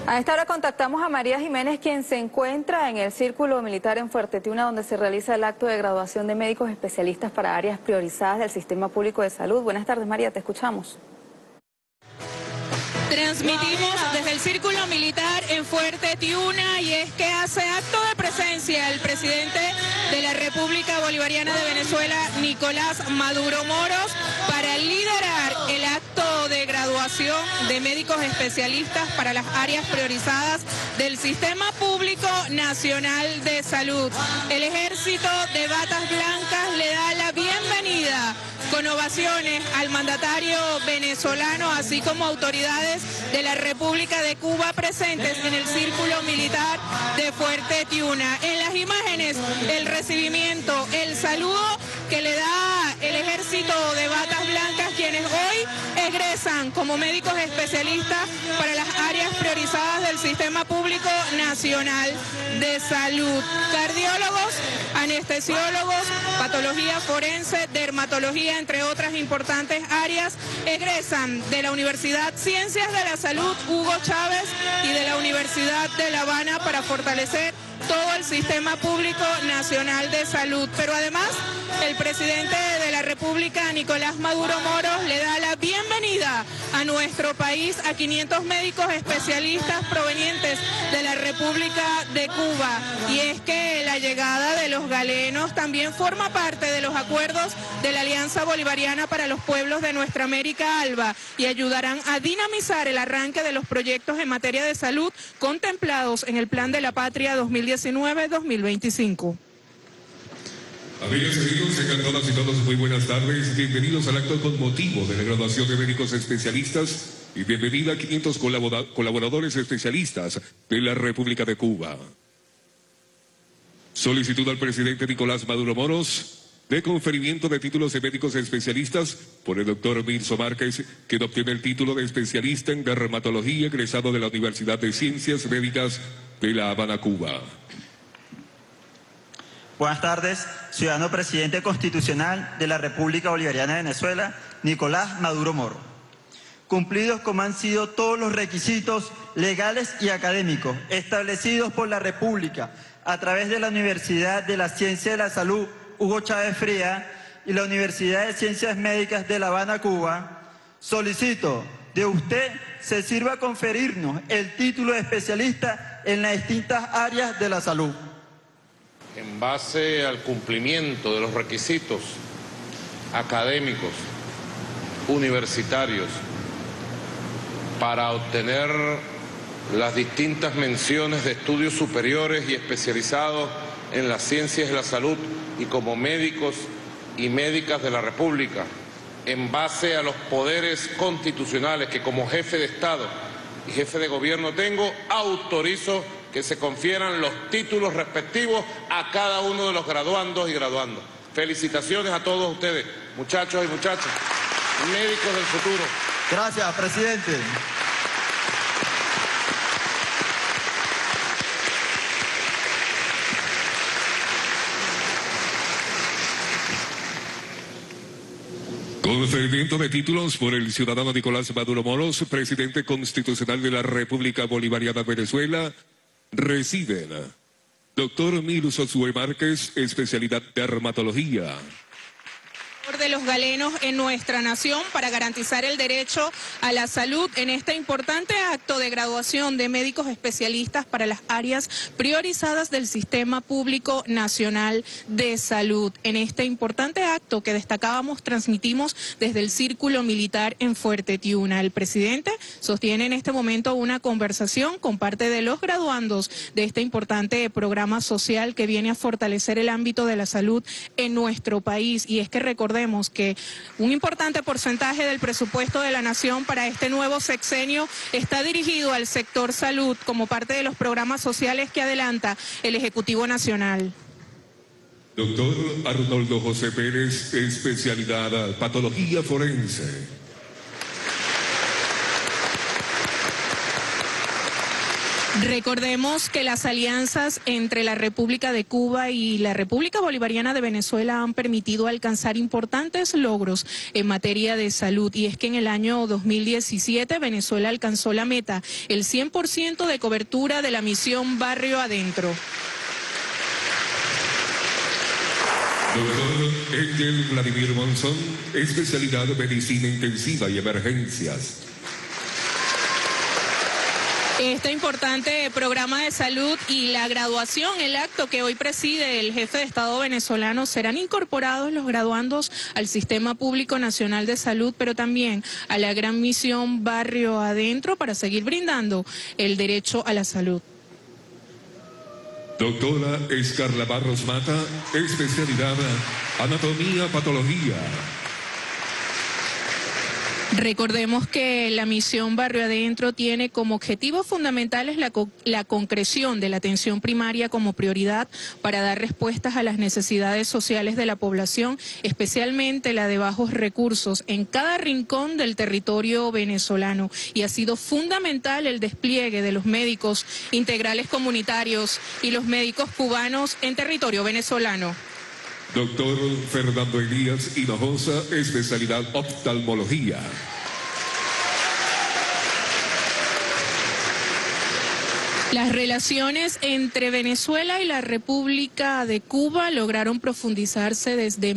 A esta hora contactamos a María Jiménez, quien se encuentra en el Círculo Militar en Fuerte Tiuna, donde se realiza el acto de graduación de médicos especialistas para áreas priorizadas del Sistema Público de Salud. Buenas tardes, María, te escuchamos. Transmitimos desde el Círculo Militar en Fuerte Tiuna, y es que hace acto de presencia el presidente de la República Bolivariana de Venezuela, Nicolás Maduro Moros, para liderar el acto de graduación de médicos especialistas para las áreas priorizadas del Sistema Público Nacional de Salud. El Ejército de Batas Blancas le da la bienvenida con ovaciones al mandatario venezolano, así como autoridades de la República de Cuba presentes en el Círculo Militar de Fuerte Tiuna. En las imágenes, el recibimiento, el saludo que le da el Ejército de Batas Blancas, quienes hoy egresan como médicos especialistas para las áreas priorizadas del Sistema Público Nacional de Salud. Cardiólogos, anestesiólogos, patología forense, dermatología, entre otras importantes áreas, egresan de la Universidad Ciencias de la Salud Hugo Chávez y de la Universidad de La Habana para fortalecer todo el Sistema Público Nacional de Salud. Pero además, el presidente de la República, Nicolás Maduro Moros, le da la bienvenida a nuestro país a 500 médicos especialistas provenientes de la República de Cuba. Y es que la llegada de los galenos también forma parte de los acuerdos de la Alianza Bolivariana para los Pueblos de nuestra América Alba, y ayudarán a dinamizar el arranque de los proyectos en materia de salud contemplados en el Plan de la Patria 2019-2025. Amigas y amigos, tengan todas y todos muy buenas tardes. Bienvenidos al acto con motivo de la graduación de médicos especialistas y bienvenida a 500 colaboradores especialistas de la República de Cuba. Solicitud al presidente Nicolás Maduro Moros de conferimiento de títulos de médicos especialistas por el doctor Mirso Márquez, quien obtiene el título de especialista en dermatología egresado de la Universidad de Ciencias Médicas de La Habana, Cuba. Buenas tardes, ciudadano presidente constitucional de la República Bolivariana de Venezuela, Nicolás Maduro Moros. Cumplidos como han sido todos los requisitos legales y académicos establecidos por la República a través de la Universidad de la Ciencia de la Salud Hugo Chávez Fría y la Universidad de Ciencias Médicas de La Habana, Cuba, solicito de usted se sirva a conferirnos el título de especialista en las distintas áreas de la salud. En base al cumplimiento de los requisitos académicos, universitarios, para obtener las distintas menciones de estudios superiores y especializados en las ciencias de la salud y como médicos y médicas de la República, en base a los poderes constitucionales que como jefe de Estado y jefe de gobierno tengo, autorizo que se confieran los títulos respectivos a cada uno de los graduandos y graduandas. Felicitaciones a todos ustedes, muchachos y muchachas, médicos del futuro. Gracias, presidente. Conferimiento de títulos por el ciudadano Nicolás Maduro Moros, presidente constitucional de la República Bolivariana de Venezuela. Reciben doctor Mirso Márquez, especialidad dermatología. De los galenos en nuestra nación para garantizar el derecho a la salud en este importante acto de graduación de médicos especialistas para las áreas priorizadas del Sistema Público Nacional de Salud. En este importante acto que destacábamos, transmitimos desde el Círculo Militar en Fuerte Tiuna. El presidente sostiene en este momento una conversación con parte de los graduandos de este importante programa social que viene a fortalecer el ámbito de la salud en nuestro país. Y es que recordemos que un importante porcentaje del presupuesto de la nación para este nuevo sexenio está dirigido al sector salud como parte de los programas sociales que adelanta el Ejecutivo Nacional. Doctor Arnoldo José Pérez, especialidad patología forense. Recordemos que las alianzas entre la República de Cuba y la República Bolivariana de Venezuela han permitido alcanzar importantes logros en materia de salud, y es que en el año 2017 Venezuela alcanzó la meta, el 100% de cobertura de la misión Barrio Adentro. Doctor Angel Vladimir Monzón, especialidad Medicina Intensiva y Emergencias. Este importante programa de salud y la graduación, el acto que hoy preside el jefe de Estado venezolano, serán incorporados los graduandos al Sistema Público Nacional de Salud, pero también a la gran misión Barrio Adentro para seguir brindando el derecho a la salud. Doctora Escarla Barros Mata, especialidad Anatomía Patología. Recordemos que la misión Barrio Adentro tiene como objetivos fundamentales la concreción de la atención primaria como prioridad para dar respuestas a las necesidades sociales de la población, especialmente la de bajos recursos, en cada rincón del territorio venezolano. Y ha sido fundamental el despliegue de los médicos integrales comunitarios y los médicos cubanos en territorio venezolano. Doctor Fernando Elías Hinojosa, especialidad oftalmología. Las relaciones entre Venezuela y la República de Cuba lograron profundizarse desde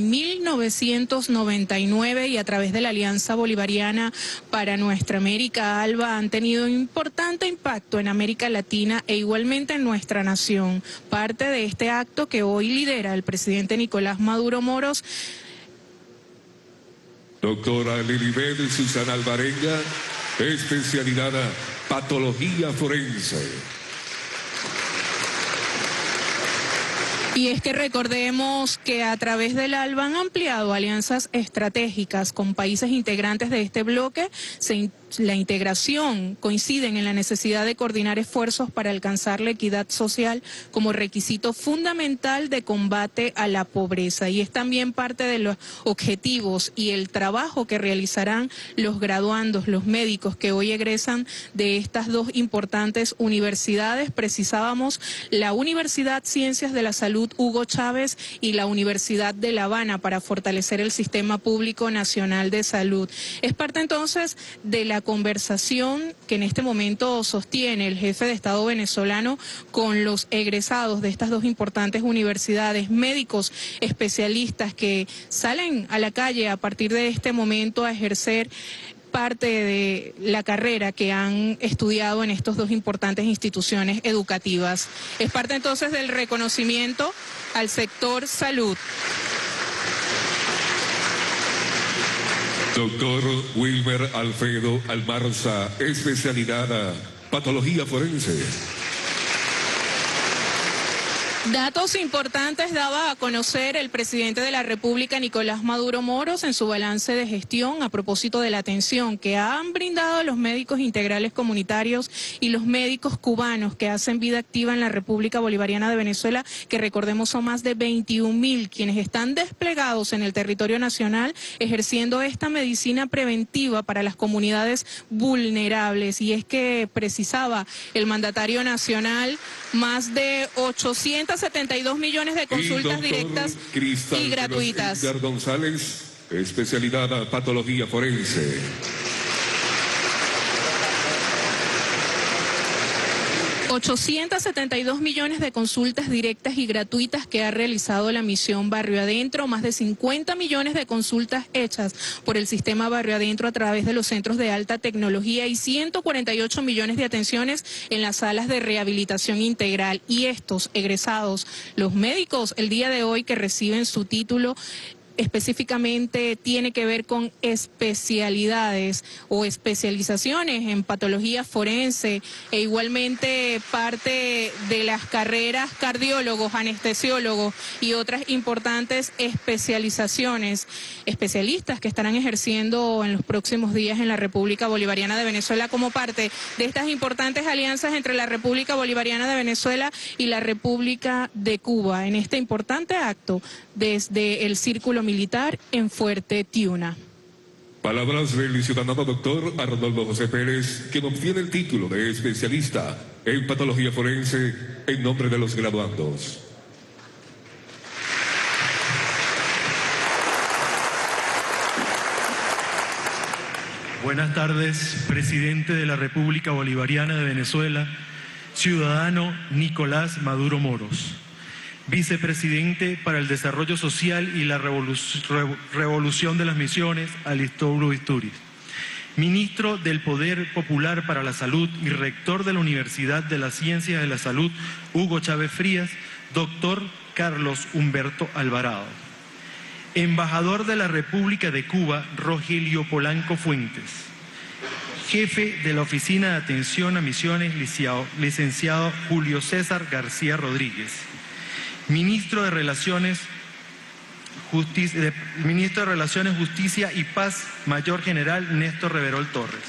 1999 y a través de la Alianza Bolivariana para Nuestra América, ALBA, han tenido un importante impacto en América Latina e igualmente en nuestra nación. Parte de este acto que hoy lidera el presidente Nicolás Maduro Moros. Doctora Lilibet Susana Alvarenga, especialidad Patología Forense. Y es que recordemos que a través del ALBA han ampliado alianzas estratégicas con países integrantes de este bloque. La integración coinciden en la necesidad de coordinar esfuerzos para alcanzar la equidad social como requisito fundamental de combate a la pobreza. Y es también parte de los objetivos y el trabajo que realizarán los graduandos, los médicos que hoy egresan de estas dos importantes universidades. Precisábamos la Universidad Ciencias de la Salud Hugo Chávez y la Universidad de La Habana para fortalecer el Sistema Público Nacional de Salud. Es parte entonces de la conversación que en este momento sostiene el jefe de Estado venezolano con los egresados de estas dos importantes universidades, médicos especialistas que salen a la calle a partir de este momento a ejercer parte de la carrera que han estudiado en estas dos importantes instituciones educativas. Es parte entonces del reconocimiento al sector salud. Doctor Wilmer Alfredo Almarza, especialidad Patología Forense. Datos importantes daba a conocer el presidente de la República, Nicolás Maduro Moros, en su balance de gestión a propósito de la atención que han brindado los médicos integrales comunitarios y los médicos cubanos que hacen vida activa en la República Bolivariana de Venezuela, que recordemos son más de 21.000 quienes están desplegados en el territorio nacional ejerciendo esta medicina preventiva para las comunidades vulnerables. Y es que precisaba el mandatario nacional más de 872 millones de consultas directas y gratuitas. González, especialidad Patología Forense. 872 millones de consultas directas y gratuitas que ha realizado la misión Barrio Adentro, más de 50 millones de consultas hechas por el sistema Barrio Adentro a través de los centros de alta tecnología y 148 millones de atenciones en las salas de rehabilitación integral. Y estos egresados, los médicos el día de hoy que reciben su título, específicamente tiene que ver con especialidades o especializaciones en patología forense e igualmente parte de las carreras cardiólogos, anestesiólogos y otras importantes especializaciones, especialistas que estarán ejerciendo en los próximos días en la República Bolivariana de Venezuela como parte de estas importantes alianzas entre la República Bolivariana de Venezuela y la República de Cuba en este importante acto desde el Círculo Militar en Fuerte Tiuna. Palabras del ciudadano doctor Arnoldo José Pérez, quien obtiene el título de especialista en patología forense en nombre de los graduandos. Buenas tardes, presidente de la República Bolivariana de Venezuela, ciudadano Nicolás Maduro Moros, vicepresidente para el Desarrollo Social y la Revolución de las Misiones, Alistouro Isturiz, ministro del Poder Popular para la Salud y rector de la Universidad de las Ciencias de la Salud, Hugo Chávez Frías, doctor Carlos Humberto Alvarado, embajador de la República de Cuba, Rogelio Polanco Fuentes, jefe de la Oficina de Atención a Misiones, licenciado Julio César García Rodríguez, ministro de Relaciones, Justicia y Paz, Mayor General Néstor Reverol Torres.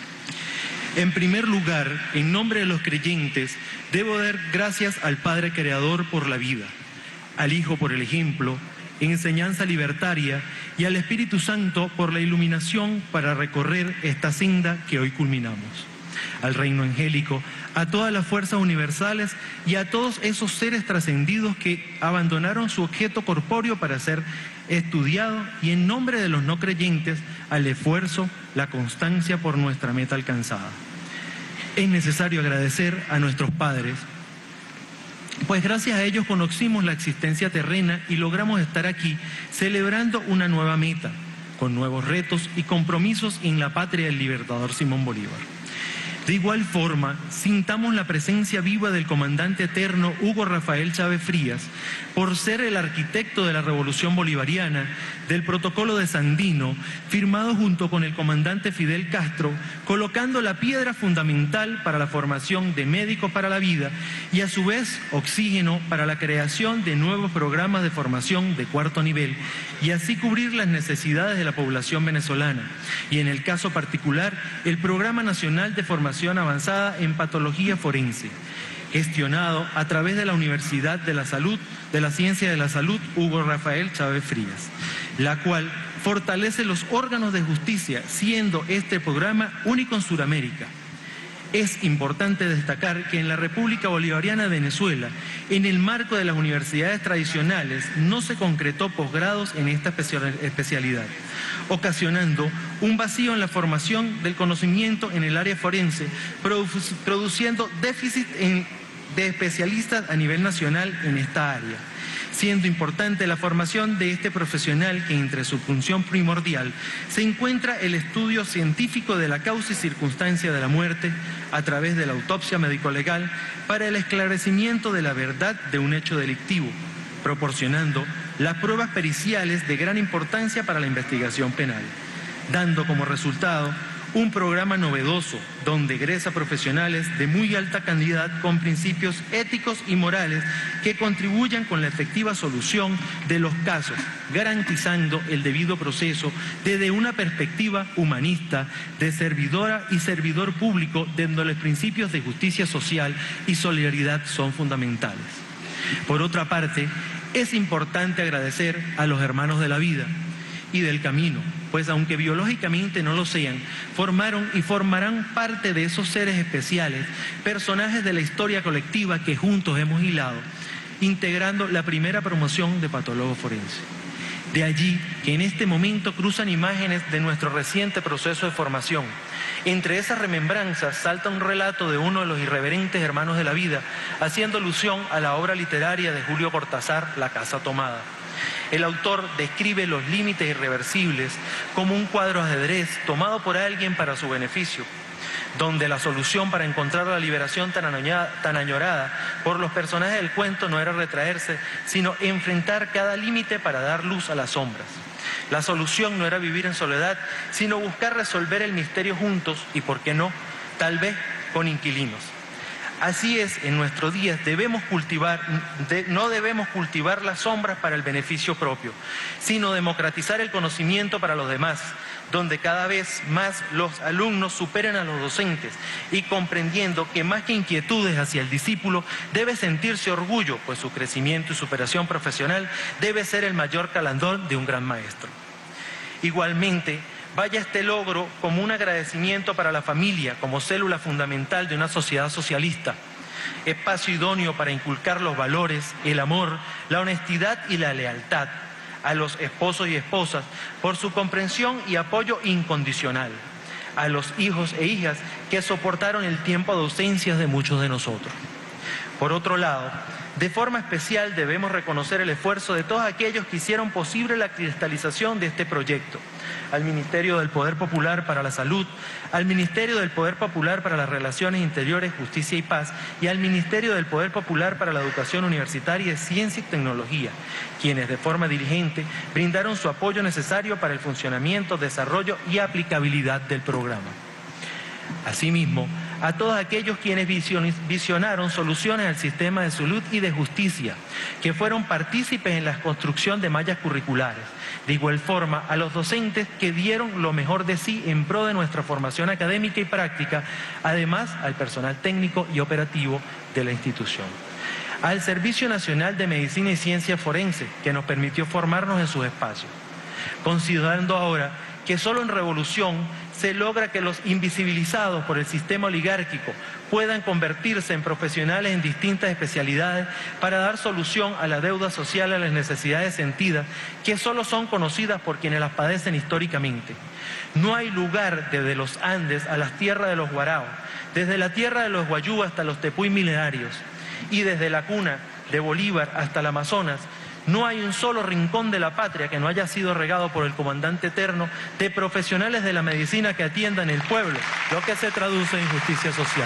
En primer lugar, en nombre de los creyentes, debo dar gracias al Padre Creador por la vida, al Hijo por el ejemplo, enseñanza libertaria, y al Espíritu Santo por la iluminación para recorrer esta senda que hoy culminamos. Al reino angélico, a todas las fuerzas universales y a todos esos seres trascendidos que abandonaron su objeto corpóreo para ser estudiado, y en nombre de los no creyentes, al esfuerzo, la constancia por nuestra meta alcanzada. Es necesario agradecer a nuestros padres, pues gracias a ellos conocimos la existencia terrena y logramos estar aquí celebrando una nueva meta, con nuevos retos y compromisos en la patria del libertador Simón Bolívar. De igual forma, sintamos la presencia viva del comandante eterno Hugo Rafael Chávez Frías, por ser el arquitecto de la Revolución Bolivariana, del Protocolo de Sandino, firmado junto con el comandante Fidel Castro, colocando la piedra fundamental para la formación de médicos para la vida y a su vez oxígeno para la creación de nuevos programas de formación de cuarto nivel, y así cubrir las necesidades de la población venezolana, y en el caso particular, el Programa Nacional de Formación Avanzada en Patología Forense, gestionado a través de la Universidad de la Salud, de la Ciencia de la Salud, Hugo Rafael Chávez Frías, la cual fortalece los órganos de justicia, siendo este programa único en Sudamérica. Es importante destacar que en la República Bolivariana de Venezuela, en el marco de las universidades tradicionales, no se concretó posgrados en esta especialidad, ocasionando un vacío en la formación del conocimiento en el área forense, produciendo déficit de especialistas a nivel nacional en esta área, siendo importante la formación de este profesional que entre su función primordial se encuentra el estudio científico de la causa y circunstancia de la muerte a través de la autopsia médico-legal para el esclarecimiento de la verdad de un hecho delictivo, proporcionando las pruebas periciales de gran importancia para la investigación penal, dando como resultado un programa novedoso donde egresa profesionales de muy alta calidad con principios éticos y morales que contribuyan con la efectiva solución de los casos, garantizando el debido proceso desde una perspectiva humanista de servidora y servidor público, donde los principios de justicia social y solidaridad son fundamentales. Por otra parte, es importante agradecer a los hermanos de la vida y del camino, pues aunque biológicamente no lo sean, formaron y formarán parte de esos seres especiales, personajes de la historia colectiva que juntos hemos hilado, integrando la primera promoción de patólogo forense. De allí que en este momento cruzan imágenes de nuestro reciente proceso de formación. Entre esas remembranzas salta un relato de uno de los irreverentes hermanos de la vida, haciendo alusión a la obra literaria de Julio Cortázar, La Casa Tomada. El autor describe los límites irreversibles como un cuadro ajedrez tomado por alguien para su beneficio, donde la solución para encontrar la liberación tan añorada por los personajes del cuento no era retraerse, sino enfrentar cada límite para dar luz a las sombras. La solución no era vivir en soledad, sino buscar resolver el misterio juntos y, ¿por qué no?, tal vez con inquilinos. Así es, en nuestros días no debemos cultivar las sombras para el beneficio propio, sino democratizar el conocimiento para los demás, donde cada vez más los alumnos superen a los docentes y comprendiendo que más que inquietudes hacia el discípulo, debe sentirse orgullo, pues su crecimiento y superación profesional debe ser el mayor galardón de un gran maestro. Igualmente, vaya este logro como un agradecimiento para la familia como célula fundamental de una sociedad socialista, espacio idóneo para inculcar los valores, el amor, la honestidad y la lealtad a los esposos y esposas por su comprensión y apoyo incondicional, a los hijos e hijas que soportaron el tiempo de ausencias de muchos de nosotros. Por otro lado, de forma especial debemos reconocer el esfuerzo de todos aquellos que hicieron posible la cristalización de este proyecto: al Ministerio del Poder Popular para la Salud, al Ministerio del Poder Popular para las Relaciones Interiores, Justicia y Paz y al Ministerio del Poder Popular para la Educación Universitaria, Ciencia y Tecnología, quienes de forma diligente brindaron su apoyo necesario para el funcionamiento, desarrollo y aplicabilidad del programa. Asimismo, a todos aquellos quienes visionaron soluciones al sistema de salud y de justicia, que fueron partícipes en la construcción de mallas curriculares. De igual forma, a los docentes que dieron lo mejor de sí en pro de nuestra formación académica y práctica, además al personal técnico y operativo de la institución. Al Servicio Nacional de Medicina y Ciencia Forense, que nos permitió formarnos en sus espacios. Considerando ahora que solo en revolución se logra que los invisibilizados por el sistema oligárquico puedan convertirse en profesionales en distintas especialidades para dar solución a la deuda social, a las necesidades sentidas que solo son conocidas por quienes las padecen históricamente. No hay lugar desde los Andes a las tierras de los Guaraos, desde la tierra de los Guayú hasta los Tepuy milenarios y desde la cuna de Bolívar hasta el Amazonas. No hay un solo rincón de la patria que no haya sido regado por el comandante eterno de profesionales de la medicina que atiendan el pueblo, lo que se traduce en justicia social.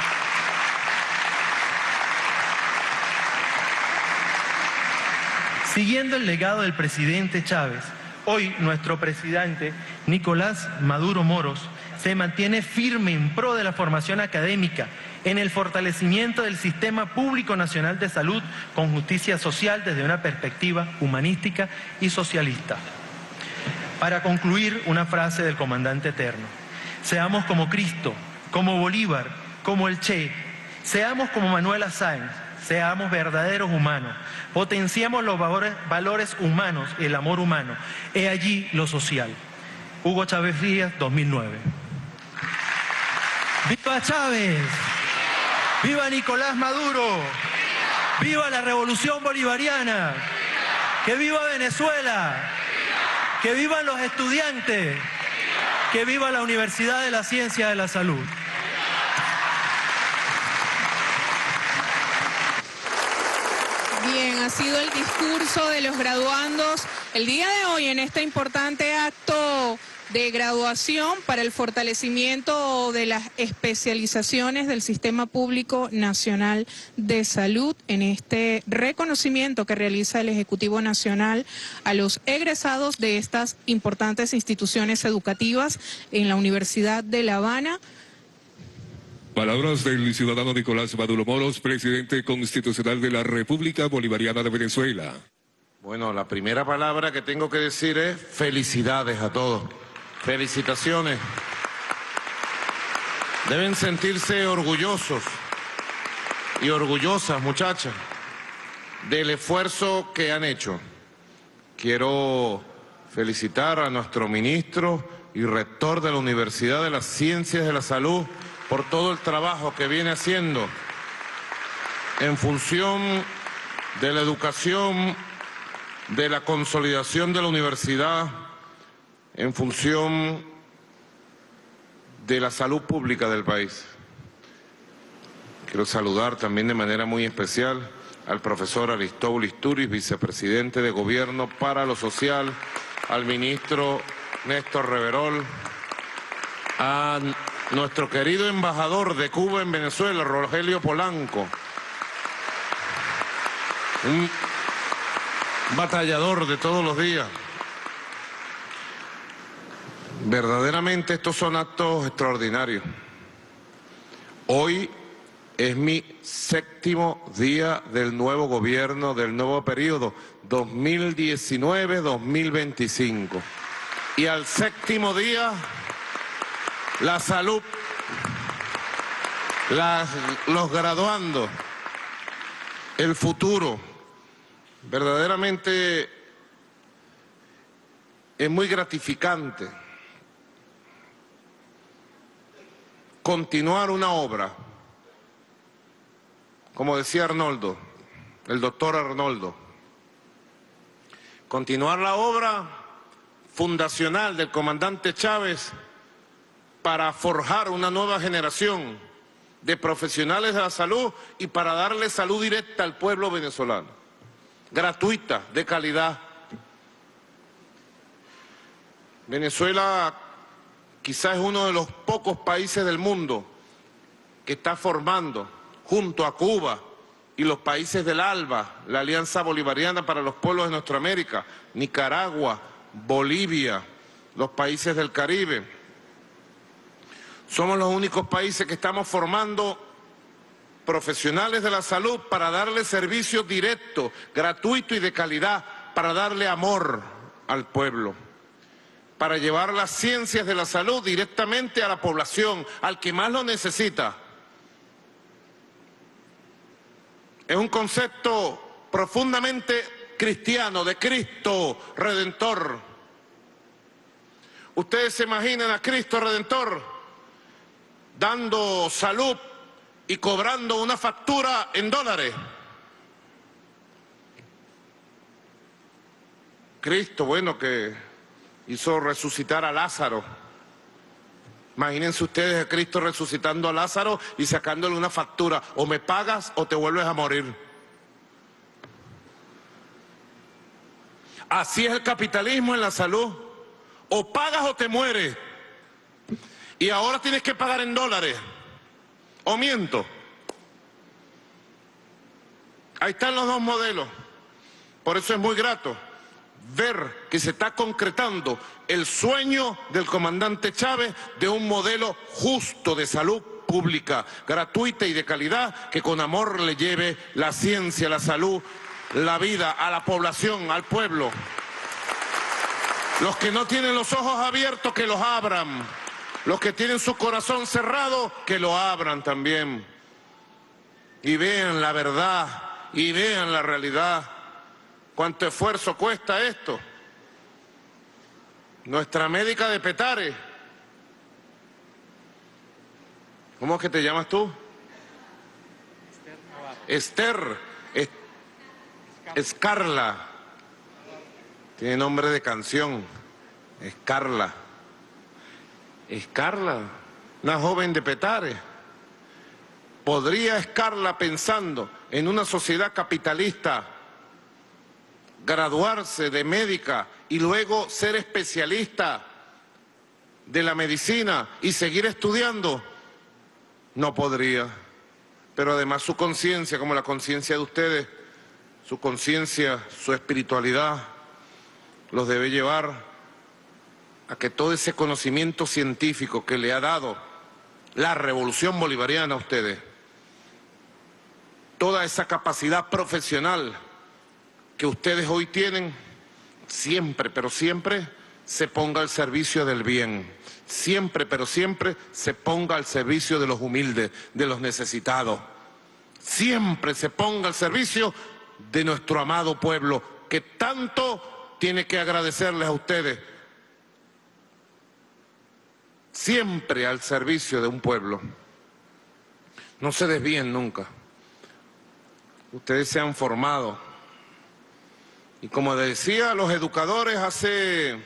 Siguiendo el legado del presidente Chávez, hoy nuestro presidente Nicolás Maduro Moros se mantiene firme en pro de la formación académica, en el fortalecimiento del Sistema Público Nacional de Salud con justicia social desde una perspectiva humanística y socialista. Para concluir, una frase del comandante eterno: seamos como Cristo, como Bolívar, como el Che, seamos como Manuela Sáenz, seamos verdaderos humanos, potenciemos los valores humanos, el amor humano, he allí lo social. Hugo Chávez Frías, 2009. ¡Viva Chávez! ¡Viva Nicolás Maduro! ¡Viva la revolución bolivariana! ¡Que viva Venezuela! ¡Que vivan los estudiantes! ¡Que viva la Universidad de la Ciencia de la Salud! Bien, ha sido el discurso de los graduandos el día de hoy en este importante acto de graduación para el fortalecimiento de las especializaciones del Sistema Público Nacional de Salud, en este reconocimiento que realiza el Ejecutivo Nacional a los egresados de estas importantes instituciones educativas en la Universidad de La Habana. Palabras del ciudadano Nicolás Maduro Moros, presidente constitucional de la República Bolivariana de Venezuela. Bueno, la primera palabra que tengo que decir es felicidades a todos. Felicitaciones. Deben sentirse orgullosos y orgullosas, muchachas, del esfuerzo que han hecho. Quiero felicitar a nuestro ministro y rector de la Universidad de las Ciencias de la Salud por todo el trabajo que viene haciendo en función de la educación, de la consolidación de la universidad, en función de la salud pública del país. Quiero saludar también de manera muy especial al profesor Aristóbulo Isturiz, vicepresidente de Gobierno para lo Social, al ministro Néstor Reverol, a nuestro querido embajador de Cuba en Venezuela, Rogelio Polanco, un batallador de todos los días. Verdaderamente estos son actos extraordinarios. Hoy es mi 7º día del nuevo gobierno, del nuevo periodo 2019-2025. Y al 7º día, la salud, los graduandos, el futuro. Verdaderamente es muy gratificante continuar una obra, como decía Arnoldo, el doctor Arnoldo, continuar la obra fundacional del comandante Chávez para forjar una nueva generación de profesionales de la salud y para darle salud directa al pueblo venezolano, gratuita, de calidad. Venezuela quizás es uno de los pocos países del mundo que está formando, junto a Cuba y los países del ALBA, la Alianza Bolivariana para los Pueblos de Nuestra América, Nicaragua, Bolivia, los países del Caribe. Somos los únicos países que estamos formando profesionales de la salud para darle servicio directo, gratuito y de calidad, para darle amor al pueblo, para llevar las ciencias de la salud directamente a la población, al que más lo necesita. Es un concepto profundamente cristiano, de Cristo Redentor. Ustedes se imaginan a Cristo Redentor dando salud y cobrando una factura en dólares. Cristo, bueno, que hizo resucitar a Lázaro. Imagínense ustedes a Cristo resucitando a Lázaro y sacándole una factura. O me pagas o te vuelves a morir. Así es el capitalismo en la salud. O pagas o te mueres. Y ahora tienes que pagar en dólares. ¿O miento? Ahí están los dos modelos. Por eso es muy grato ver que se está concretando el sueño del comandante Chávez de un modelo justo de salud pública, gratuita y de calidad, que con amor le lleve la ciencia, la salud, la vida a la población, al pueblo. Los que no tienen los ojos abiertos, que los abran. Los que tienen su corazón cerrado, que lo abran también. Y vean la verdad, y vean la realidad. ¿Cuánto esfuerzo cuesta esto? Nuestra médica de Petare. ¿Cómo es que te llamas tú? Esther. Escarla. Tiene nombre de canción. Escarla. Escarla, una joven de Petare. ¿Podría Escarla, pensando en una sociedad capitalista, graduarse de médica y luego ser especialista de la medicina y seguir estudiando? No podría. Pero además su conciencia, como la conciencia de ustedes, su conciencia, su espiritualidad, los debe llevar a que todo ese conocimiento científico que le ha dado la revolución bolivariana a ustedes, toda esa capacidad profesional que ustedes hoy tienen, siempre, pero siempre, se ponga al servicio del bien. Siempre, pero siempre, se ponga al servicio de los humildes, de los necesitados. Siempre se ponga al servicio de nuestro amado pueblo, que tanto tiene que agradecerles a ustedes. Siempre al servicio de un pueblo. No se desvíen nunca. Ustedes se han formado. Y como decía los educadores hace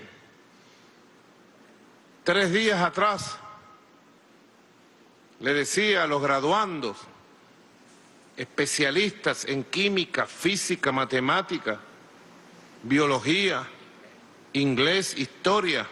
3 días atrás, le decía a los graduandos, especialistas en química, física, matemática, biología, inglés, historia.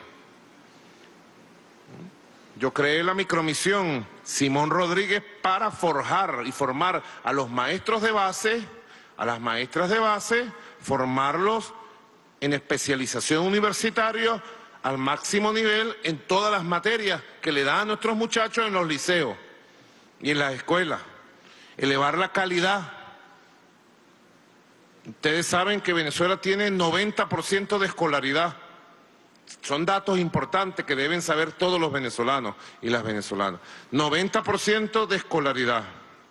Yo creé la micromisión Simón Rodríguez para forjar y formar a los maestros de base, a las maestras de base, formarlos en especialización universitaria al máximo nivel en todas las materias que le dan a nuestros muchachos en los liceos y en las escuelas. Elevar la calidad. Ustedes saben que Venezuela tiene 90% de escolaridad. Son datos importantes que deben saber todos los venezolanos y las venezolanas. 90% de escolaridad.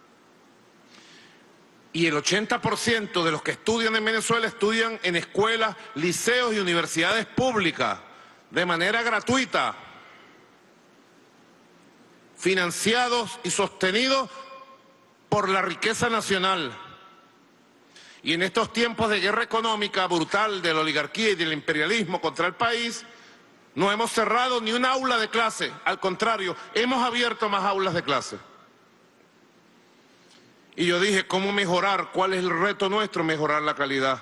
Y el 80% de los que estudian en Venezuela estudian en escuelas, liceos y universidades públicas, de manera gratuita. financiados y sostenidos por la riqueza nacional. Y en estos tiempos de guerra económica brutal de la oligarquía y del imperialismo contra el país, no hemos cerrado ni un aula de clase, al contrario, hemos abierto más aulas de clase. Y yo dije, ¿cómo mejorar? ¿Cuál es el reto nuestro? Mejorar la calidad.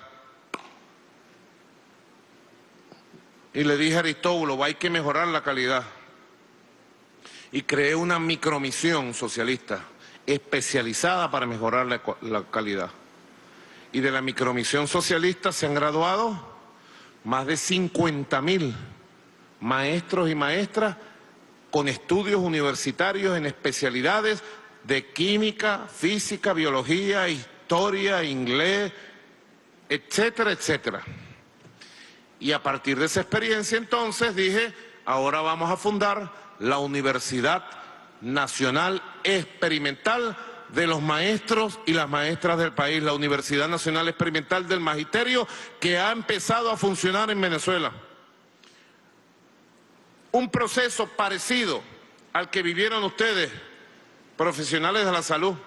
Y le dije a Aristóbulo, hay que mejorar la calidad. Y creé una micromisión socialista especializada para mejorar la calidad. Y de la micromisión socialista se han graduado más de 50.000 maestros y maestras con estudios universitarios en especialidades de química, física, biología, historia, inglés, etcétera, etcétera. Y a partir de esa experiencia entonces dije, ahora vamos a fundar la Universidad Nacional Experimental de los maestros y las maestras del país, la Universidad Nacional Experimental del Magisterio, que ha empezado a funcionar en Venezuela. Un proceso parecido al que vivieron ustedes, profesionales de la salud.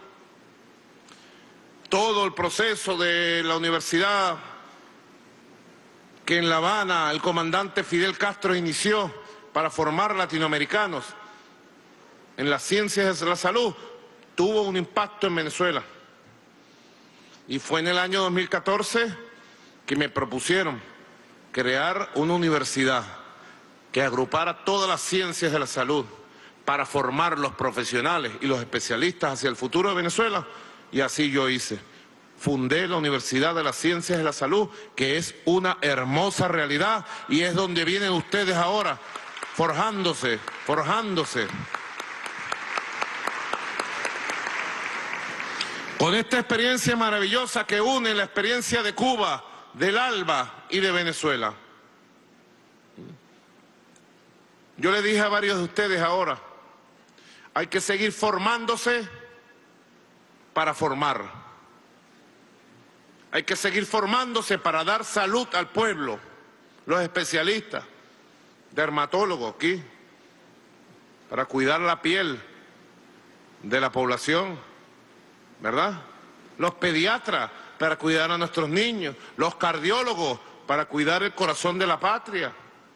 Todo el proceso de la universidad que en La Habana el comandante Fidel Castro inició para formar latinoamericanos en las ciencias de la salud, tuvo un impacto en Venezuela. Y fue en el año 2014 que me propusieron crear una universidad que agrupara todas las ciencias de la salud para formar los profesionales y los especialistas hacia el futuro de Venezuela, y así yo hice. Fundé la Universidad de las Ciencias de la Salud, que es una hermosa realidad y es donde vienen ustedes ahora, forjándose. Con esta experiencia maravillosa que une la experiencia de Cuba, del ALBA y de Venezuela. Yo le dije a varios de ustedes ahora, hay que seguir formándose para formar. Hay que seguir formándose para dar salud al pueblo. Los especialistas, dermatólogos aquí, para cuidar la piel de la población, ¿verdad? Los pediatras para cuidar a nuestros niños, los cardiólogos para cuidar el corazón de la patria.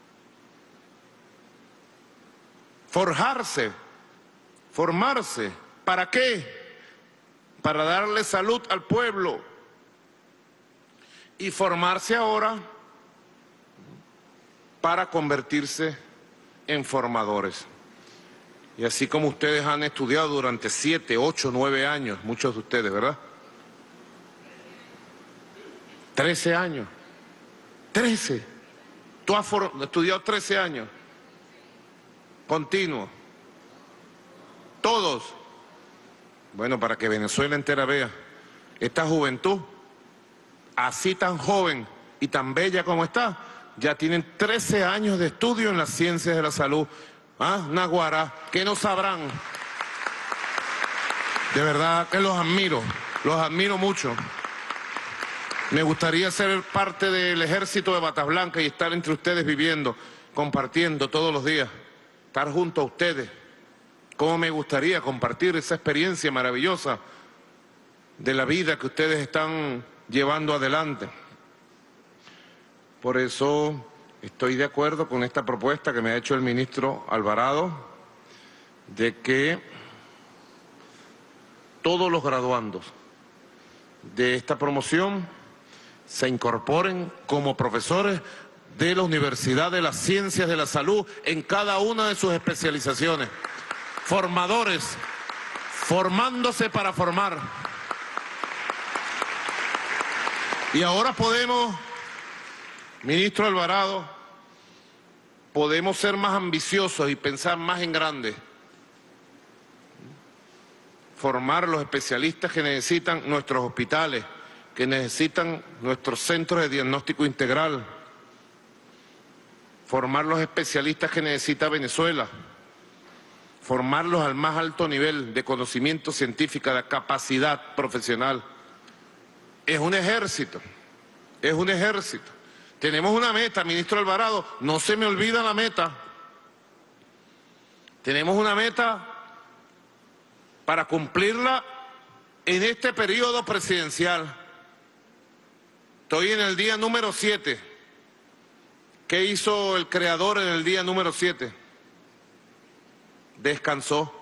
Formarse, ¿para qué? Para darle salud al pueblo. Y formarse ahora para convertirse en formadores. Y así como ustedes han estudiado durante 7, 8, 9 años, muchos de ustedes, ¿verdad? 13 años. 13. Tú has estudiado 13 años. Continuo. Todos. Bueno, para que Venezuela entera vea esta juventud, así tan joven y tan bella como está, ya tienen 13 años de estudio en las ciencias de la salud. ¿Ah? Naguará, que no sabrán. De verdad que los admiro mucho. Me gustaría ser parte del ejército de Batas Blancas y estar entre ustedes viviendo, compartiendo todos los días, estar junto a ustedes. Cómo me gustaría compartir esa experiencia maravillosa de la vida que ustedes están llevando adelante. Por eso estoy de acuerdo con esta propuesta que me ha hecho el ministro Alvarado, de que todos los graduandos de esta promoción se incorporen como profesores de la Universidad de las Ciencias de la Salud en cada una de sus especializaciones. Formadores, formándose para formar. Y ahora podemos, ministro Alvarado, podemos ser más ambiciosos y pensar más en grande. Formar los especialistas que necesitan nuestros hospitales, que necesitan nuestros centros de diagnóstico integral. Formar los especialistas que necesita Venezuela. Formarlos al más alto nivel de conocimiento científico, de capacidad profesional. Es un ejército, es un ejército. Tenemos una meta, ministro Alvarado, no se me olvida la meta. Tenemos una meta para cumplirla en este periodo presidencial. Estoy en el día número 7. ¿Qué hizo el creador en el día número 7? Descansó.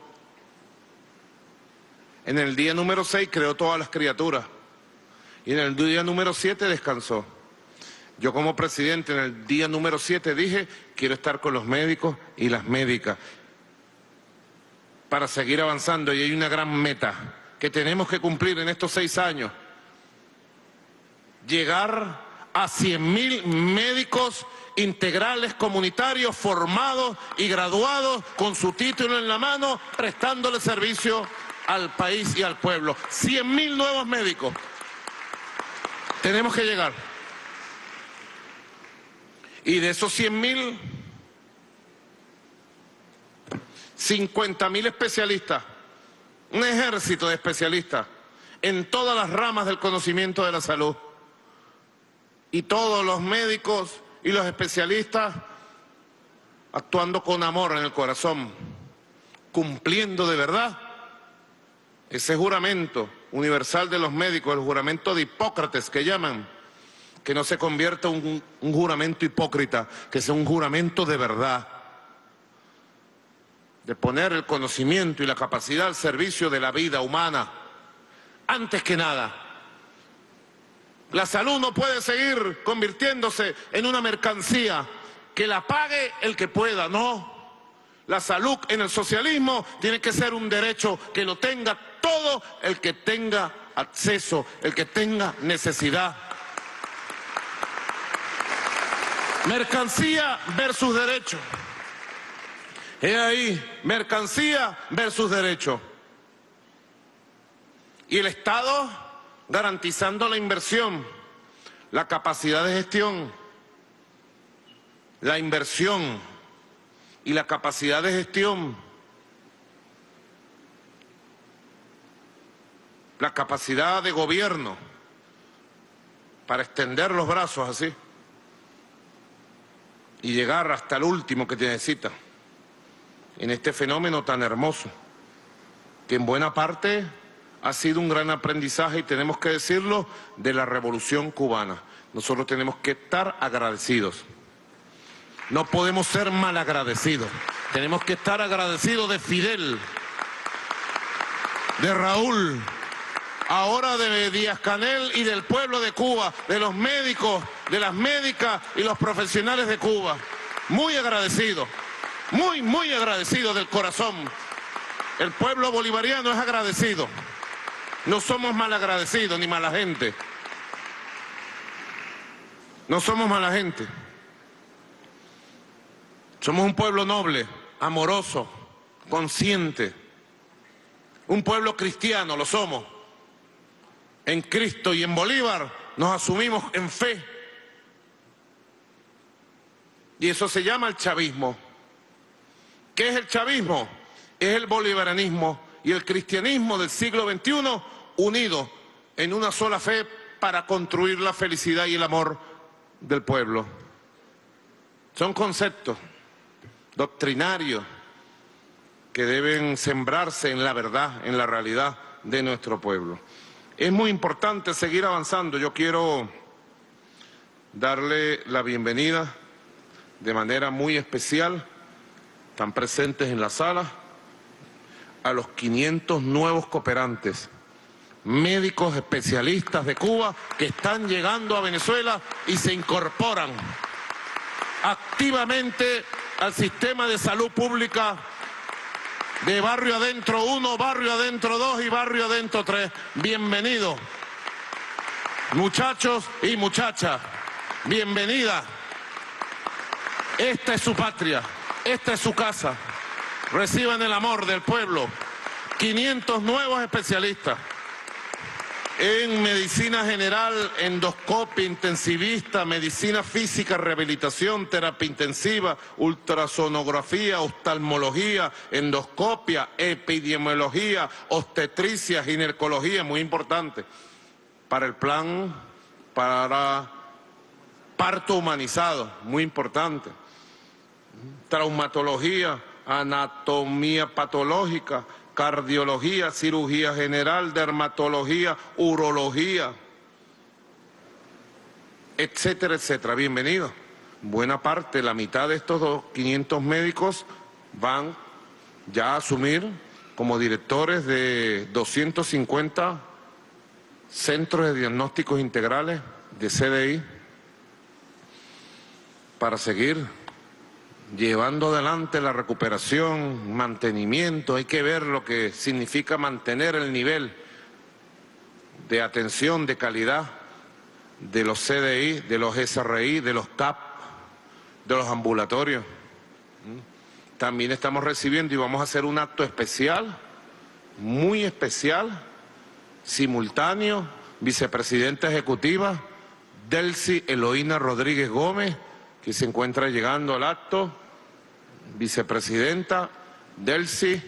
En el día número 6 creó todas las criaturas. Y en el día número 7 descansó. Yo como presidente en el día número 7 dije, quiero estar con los médicos y las médicas para seguir avanzando. Y hay una gran meta que tenemos que cumplir en estos 6 años. Llegar a 100.000 médicos integrales comunitarios formados y graduados con su título en la mano, prestándole servicio al país y al pueblo. 100.000 nuevos médicos. Tenemos que llegar. Y de esos 100.000, 50.000 especialistas, un ejército de especialistas en todas las ramas del conocimiento de la salud. Y todos los médicos y los especialistas actuando con amor en el corazón, cumpliendo de verdad ese juramento universal de los médicos, el juramento de Hipócrates que llaman, que no se convierta en un juramento hipócrita, que sea un juramento de verdad, de poner el conocimiento y la capacidad al servicio de la vida humana, antes que nada. La salud no puede seguir convirtiéndose en una mercancía que la pague el que pueda, no. La salud en el socialismo tiene que ser un derecho que lo tenga todo el que tenga acceso, el que tenga necesidad. Mercancía versus derecho. He ahí, mercancía versus derecho. Y el Estado garantizando la inversión, la capacidad de gestión, la inversión y la capacidad de gestión, la capacidad de gobierno para extender los brazos así y llegar hasta el último que te necesita en este fenómeno tan hermoso, que en buena parte ha sido un gran aprendizaje, y tenemos que decirlo, de la Revolución Cubana. Nosotros tenemos que estar agradecidos. No podemos ser malagradecidos. Tenemos que estar agradecidos de Fidel, de Raúl, ahora de Díaz-Canel y del pueblo de Cuba, de los médicos, de las médicas y los profesionales de Cuba. Muy agradecidos, muy agradecidos del corazón. El pueblo bolivariano es agradecido. No somos malagradecidos ni mala gente. No somos mala gente. Somos un pueblo noble, amoroso, consciente. Un pueblo cristiano, lo somos. En Cristo y en Bolívar nos asumimos en fe. Y eso se llama el chavismo. ¿Qué es el chavismo? Es el bolivarianismo y el cristianismo del siglo XXI unidos en una sola fe para construir la felicidad y el amor del pueblo. Son conceptos doctrinarios que deben sembrarse en la verdad, en la realidad de nuestro pueblo. Es muy importante seguir avanzando. Yo quiero darle la bienvenida de manera muy especial, están presentes en la sala, a los 500 nuevos cooperantes, médicos especialistas de Cuba que están llegando a Venezuela y se incorporan activamente al sistema de salud pública de Barrio Adentro 1, Barrio Adentro 2 y Barrio Adentro 3. Bienvenidos, muchachos y muchachas, bienvenida. Esta es su patria, esta es su casa. Reciban el amor del pueblo. 500 nuevos especialistas en medicina general, endoscopia, intensivista, medicina física, rehabilitación, terapia intensiva, ultrasonografía, oftalmología, endoscopia, epidemiología, obstetricia, ginecología, muy importante, para el plan, para parto humanizado, muy importante, traumatología, anatomía patológica, cardiología, cirugía general, dermatología, urología, etcétera, etcétera. Bienvenido. Buena parte, la mitad de estos 500 médicos van ya a asumir como directores de 250 centros de diagnósticos integrales de CDI para seguir llevando adelante la recuperación, mantenimiento. Hay que ver lo que significa mantener el nivel de atención, de calidad de los CDI, de los SRI, de los CAP, de los ambulatorios. También estamos recibiendo y vamos a hacer un acto especial, muy especial, simultáneo, vicepresidenta ejecutiva, Delcy Eloína Rodríguez Gómez, que se encuentra llegando al acto. Vicepresidenta Delcy,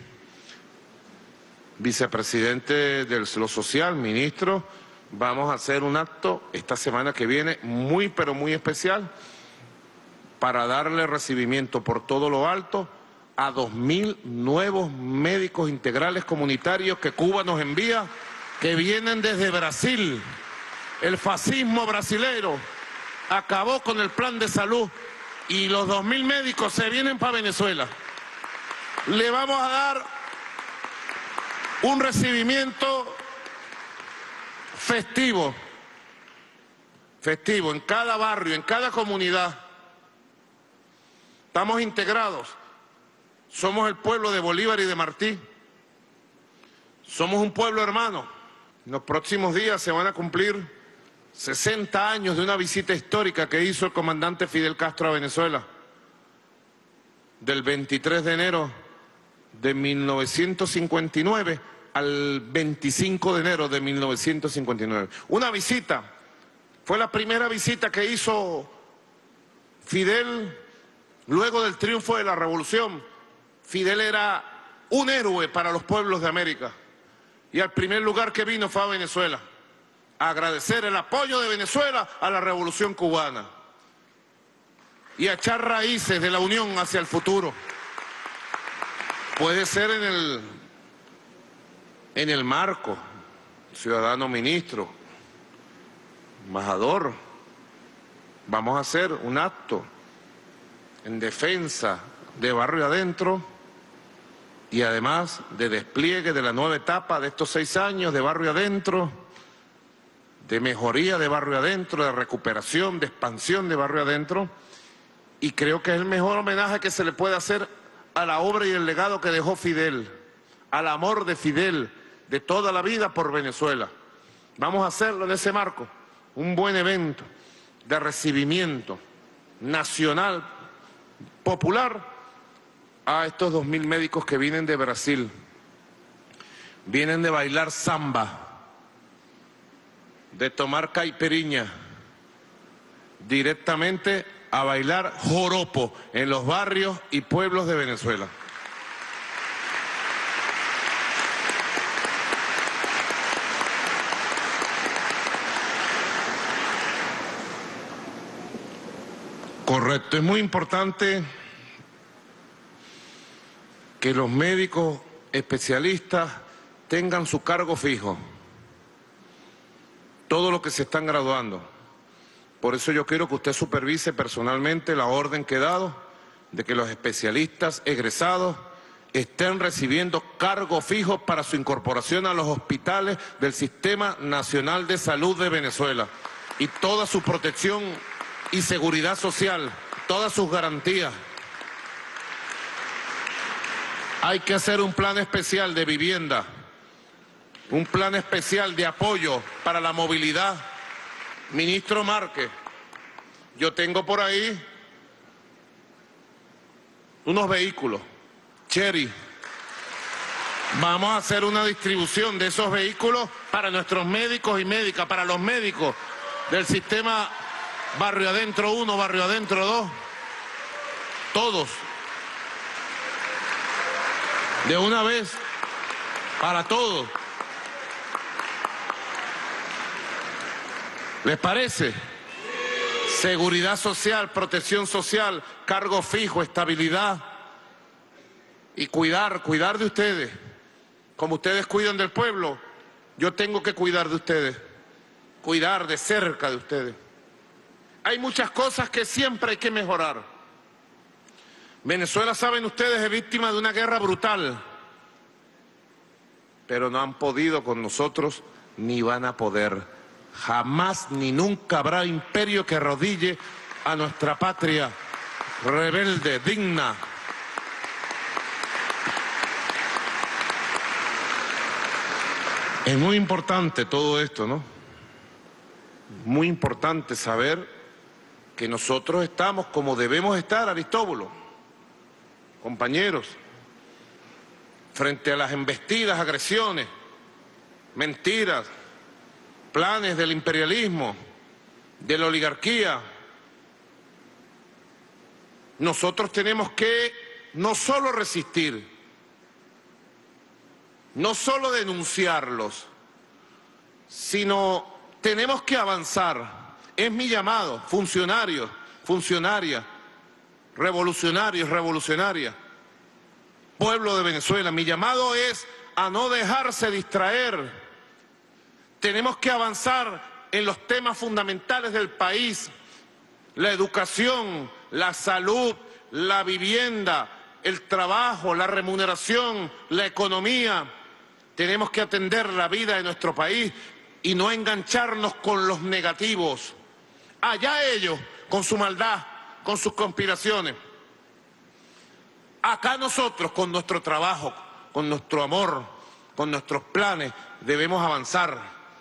vicepresidente de lo social, ministro, vamos a hacer un acto esta semana que viene muy pero muy especial para darle recibimiento por todo lo alto a 2.000 nuevos médicos integrales comunitarios que Cuba nos envía, que vienen desde Brasil. El fascismo brasileiro acabó con el plan de salud y los 2.000 médicos se vienen para Venezuela. Le vamos a dar un recibimiento festivo en cada barrio, en cada comunidad. Estamos integrados. Somos el pueblo de Bolívar y de Martí. Somos un pueblo hermano. En los próximos días se van a cumplir 60 años de una visita histórica que hizo el comandante Fidel Castro a Venezuela, del 23 de enero de 1959 al 25 de enero de 1959. Una visita, fue la primera visita que hizo Fidel luego del triunfo de la revolución. Fidel era un héroe para los pueblos de América y al primer lugar que vino fue a Venezuela, a agradecer el apoyo de Venezuela a la revolución cubana y a echar raíces de la unión hacia el futuro. Puede ser en el marco, ciudadano ministro, embajador, vamos a hacer un acto en defensa de Barrio Adentro y además de despliegue de la nueva etapa de estos 6 años de Barrio Adentro, de mejoría de Barrio Adentro, de recuperación, de expansión de Barrio Adentro, y creo que es el mejor homenaje que se le puede hacer a la obra y el legado que dejó Fidel, al amor de Fidel, de toda la vida por Venezuela. Vamos a hacerlo en ese marco, un buen evento de recibimiento nacional, popular, a estos 2.000 médicos que vienen de Brasil. Vienen de bailar samba, de tomar caipirinha, directamente a bailar joropo en los barrios y pueblos de Venezuela. Correcto, es muy importante que los médicos especialistas tengan su cargo fijo, todos los que se están graduando. Por eso yo quiero que usted supervise personalmente la orden que he dado de que los especialistas egresados estén recibiendo cargos fijos para su incorporación a los hospitales del Sistema Nacional de Salud de Venezuela y toda su protección y seguridad social, todas sus garantías. Hay que hacer un plan especial de vivienda, un plan especial de apoyo para la movilidad. Ministro Márquez, yo tengo por ahí unos vehículos, Chery. Vamos a hacer una distribución de esos vehículos para nuestros médicos y médicas, para los médicos del sistema Barrio Adentro 1, Barrio Adentro 2, todos. De una vez, para todos. ¿Les parece? Seguridad social, protección social, cargo fijo, estabilidad y cuidar de ustedes. Como ustedes cuidan del pueblo, yo tengo que cuidar de ustedes, cuidar de cerca de ustedes. Hay muchas cosas que siempre hay que mejorar. Venezuela, saben ustedes, es víctima de una guerra brutal, pero no han podido con nosotros ni van a poder. Jamás ni nunca habrá imperio que arrodille a nuestra patria rebelde, digna. Es muy importante todo esto, ¿no? Muy importante saber que nosotros estamos como debemos estar, Aristóbulo, compañeros, frente a las embestidas, agresiones, mentiras, planes del imperialismo, de la oligarquía. Nosotros tenemos que no solo resistir, no solo denunciarlos, sino tenemos que avanzar. Es mi llamado, funcionarios, funcionarias, revolucionarios, revolucionarias, pueblo de Venezuela, mi llamado es a no dejarse distraer. Tenemos que avanzar en los temas fundamentales del país, la educación, la salud, la vivienda, el trabajo, la remuneración, la economía. Tenemos que atender la vida de nuestro país y no engancharnos con los negativos. Allá ellos, con su maldad, con sus conspiraciones. Acá nosotros, con nuestro trabajo, con nuestro amor, con nuestros planes, debemos avanzar.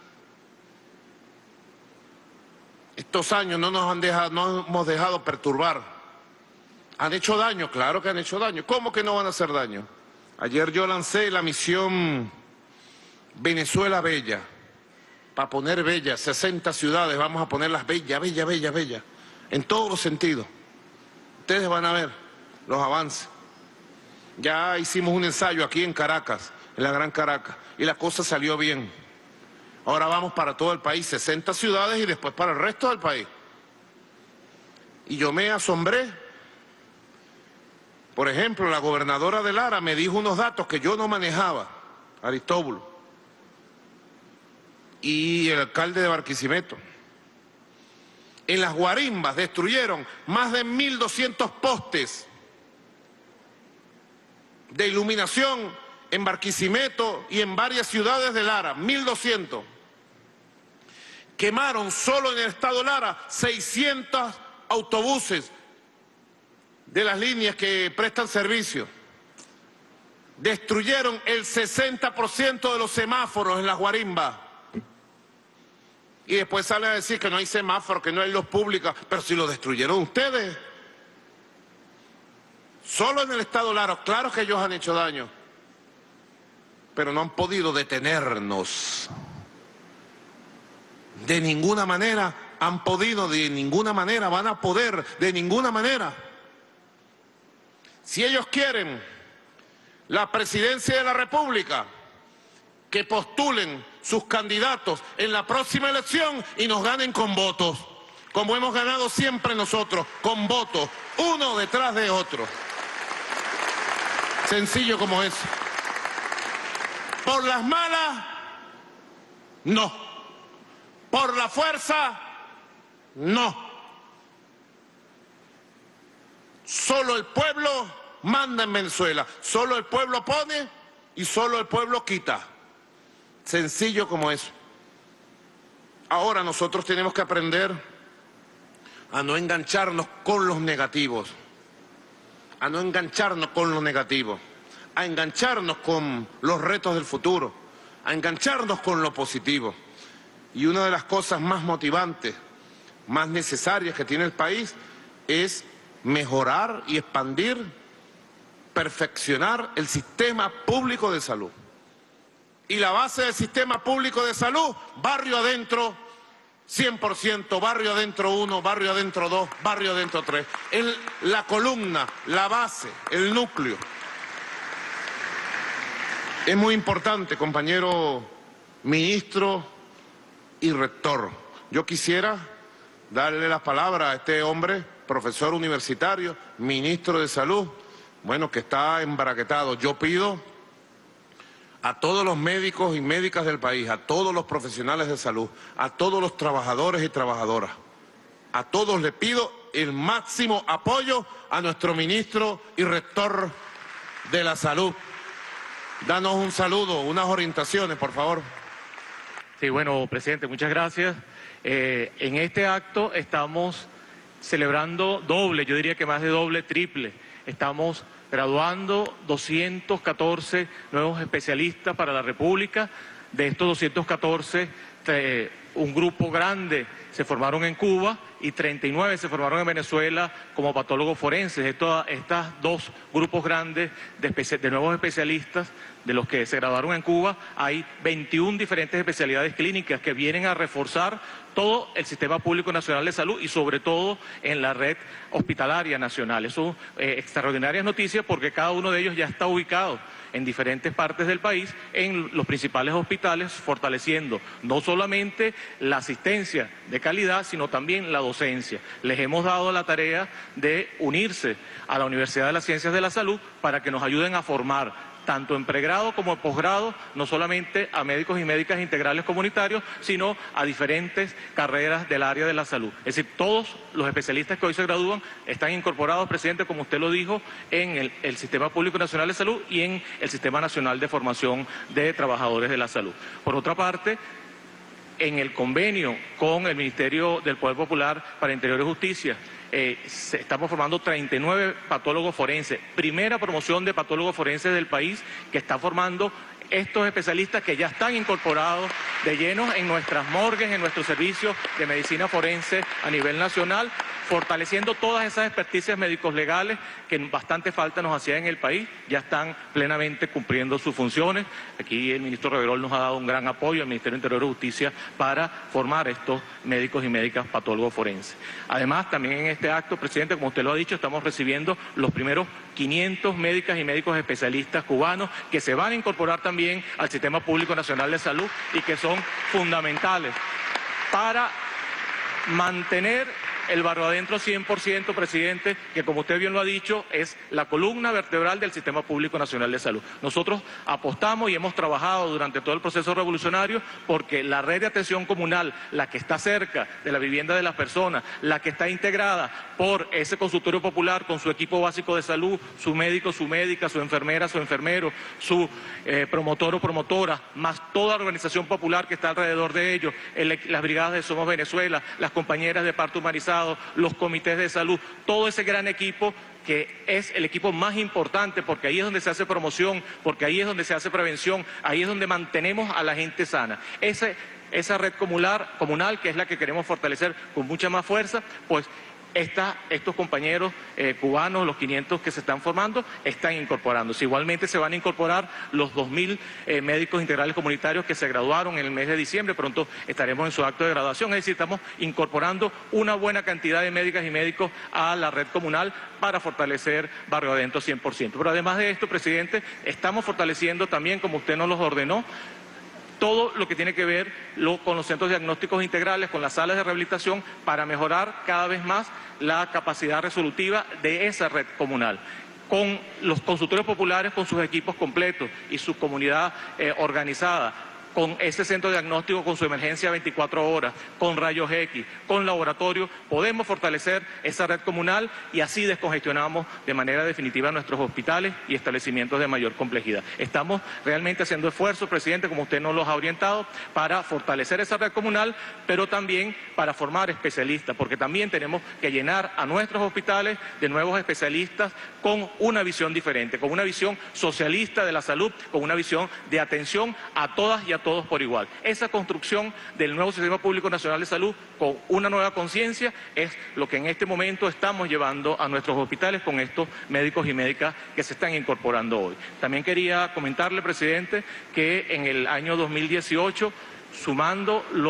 Estos años no nos hemos dejado perturbar. ¿Han hecho daño? Claro que han hecho daño. ¿Cómo que no van a hacer daño? Ayer yo lancé la misión Venezuela Bella, para poner bella, 60 ciudades, vamos a ponerlas bella, bella, bella, bella, en todos los sentidos. Ustedes van a ver los avances. Ya hicimos un ensayo aquí en Caracas, en la Gran Caracas, y la cosa salió bien. Ahora vamos para todo el país, 60 ciudades y después para el resto del país. Y yo me asombré. Por ejemplo, la gobernadora de Lara me dijo unos datos que yo no manejaba, Aristóbulo, y el alcalde de Barquisimeto. En las guarimbas destruyeron más de 1.200 postes de iluminación en Barquisimeto y en varias ciudades de Lara, 1.200. Quemaron solo en el estado Lara 600 autobuses de las líneas que prestan servicio. Destruyeron el 60% de los semáforos en las guarimbas. Y después salen a decir que no hay semáforos, que no hay luz pública, pero si lo destruyeron ustedes. Solo en el estado Lara, claro que ellos han hecho daño, pero no han podido detenernos. De ninguna manera han podido, de ninguna manera van a poder, de ninguna manera. Si ellos quieren la presidencia de la República, que postulen sus candidatos en la próxima elección y nos ganen con votos, como hemos ganado siempre nosotros, con votos, uno detrás de otro. Sencillo como eso. Por las malas, no. Por la fuerza, no. Solo el pueblo manda en Venezuela. Solo el pueblo pone y solo el pueblo quita. Sencillo como eso. Ahora nosotros tenemos que aprender a no engancharnos con los negativos. A no engancharnos con lo negativo. A engancharnos con los retos del futuro. A engancharnos con lo positivo. Y una de las cosas más motivantes, más necesarias que tiene el país es mejorar y expandir, perfeccionar el sistema público de salud. Y la base del sistema público de salud, barrio adentro, 100%, barrio adentro 1, barrio adentro 2, barrio adentro 3. La columna, la base, el núcleo. Es muy importante, compañero ministro y rector. Yo quisiera darle la palabra a este hombre, profesor universitario, ministro de Salud, bueno, que está embraguetado. Yo pido a todos los médicos y médicas del país, a todos los profesionales de salud, a todos los trabajadores y trabajadoras. A todos les pido el máximo apoyo a nuestro ministro y rector de la salud. Danos un saludo, unas orientaciones, por favor. Sí, bueno, presidente, muchas gracias. En este acto estamos celebrando doble, yo diría que más de doble, triple. Estamos graduando 214 nuevos especialistas para la República. De estos 214, un grupo grande se formaron en Cuba y 39 se formaron en Venezuela como patólogos forenses. Estos dos grupos grandes de nuevos especialistas, de los que se graduaron en Cuba, hay 21 diferentes especialidades clínicas que vienen a reforzar todo el Sistema Público Nacional de Salud y sobre todo en la red hospitalaria nacional. Eso es extraordinarias noticias porque cada uno de ellos ya está ubicado en diferentes partes del país, en los principales hospitales, fortaleciendo no solamente la asistencia de calidad, sino también la docencia. Les hemos dado la tarea de unirse a la Universidad de las Ciencias de la Salud para que nos ayuden a formar tanto en pregrado como en posgrado, no solamente a médicos y médicas integrales comunitarios, sino a diferentes carreras del área de la salud. Es decir, todos los especialistas que hoy se gradúan están incorporados, presidente, como usted lo dijo, en el Sistema Público Nacional de Salud y en el Sistema Nacional de Formación de Trabajadores de la Salud. Por otra parte, en el convenio con el Ministerio del Poder Popular para Interior y Justicia, estamos formando 39 patólogos forenses, primera promoción de patólogos forenses del país que está formando estos especialistas que ya están incorporados de lleno en nuestras morgues, en nuestros servicios de medicina forense a nivel nacional, fortaleciendo todas esas experticias médicos legales que bastante falta nos hacía en el país, ya están plenamente cumpliendo sus funciones. Aquí el ministro Reverol nos ha dado un gran apoyo al Ministerio de Interior y Justicia para formar estos médicos y médicas patólogos forenses. Además, también en este acto, presidente, como usted lo ha dicho, estamos recibiendo los primeros 500 médicas y médicos especialistas cubanos que se van a incorporar también al Sistema Público Nacional de Salud y que son fundamentales para mantener el barrio adentro 100%, presidente, que como usted bien lo ha dicho, es la columna vertebral del Sistema Público Nacional de Salud. Nosotros apostamos y hemos trabajado durante todo el proceso revolucionario porque la red de atención comunal, la que está cerca de la vivienda de las personas, la que está integrada por ese consultorio popular con su equipo básico de salud, su médico, su médica, su enfermera, su enfermero, su promotor o promotora, más toda la organización popular que está alrededor de ellos, las brigadas de Somos Venezuela, las compañeras de parto humanizado, los comités de salud, todo ese gran equipo que es el equipo más importante porque ahí es donde se hace promoción, porque ahí es donde se hace prevención, ahí es donde mantenemos a la gente sana. Esa red comunal que es la que queremos fortalecer con mucha más fuerza, pues estos compañeros cubanos, los 500 que se están formando, están incorporándose. Igualmente se van a incorporar los 2.000 médicos integrales comunitarios que se graduaron en el mes de diciembre. Pronto estaremos en su acto de graduación. Es decir, estamos incorporando una buena cantidad de médicas y médicos a la red comunal para fortalecer Barrio Adentro 100%. Pero además de esto, presidente, estamos fortaleciendo también, como usted nos los ordenó, todo lo que tiene que ver con los centros diagnósticos integrales, con las salas de rehabilitación, para mejorar cada vez más la capacidad resolutiva de esa red comunal. Con los consultorios populares, con sus equipos completos y su comunidad organizada, con ese centro diagnóstico, con su emergencia 24 horas, con rayos X, con laboratorio, podemos fortalecer esa red comunal y así descongestionamos de manera definitiva nuestros hospitales y establecimientos de mayor complejidad. Estamos realmente haciendo esfuerzos, presidente, como usted nos los ha orientado, para fortalecer esa red comunal, pero también para formar especialistas, porque también tenemos que llenar a nuestros hospitales de nuevos especialistas con una visión diferente, con una visión socialista de la salud, con una visión de atención a todas y a todos por igual. Esa construcción del nuevo Sistema Público Nacional de Salud con una nueva conciencia es lo que en este momento estamos llevando a nuestros hospitales con estos médicos y médicas que se están incorporando hoy. También quería comentarle, presidente, que en el año 2018, sumando los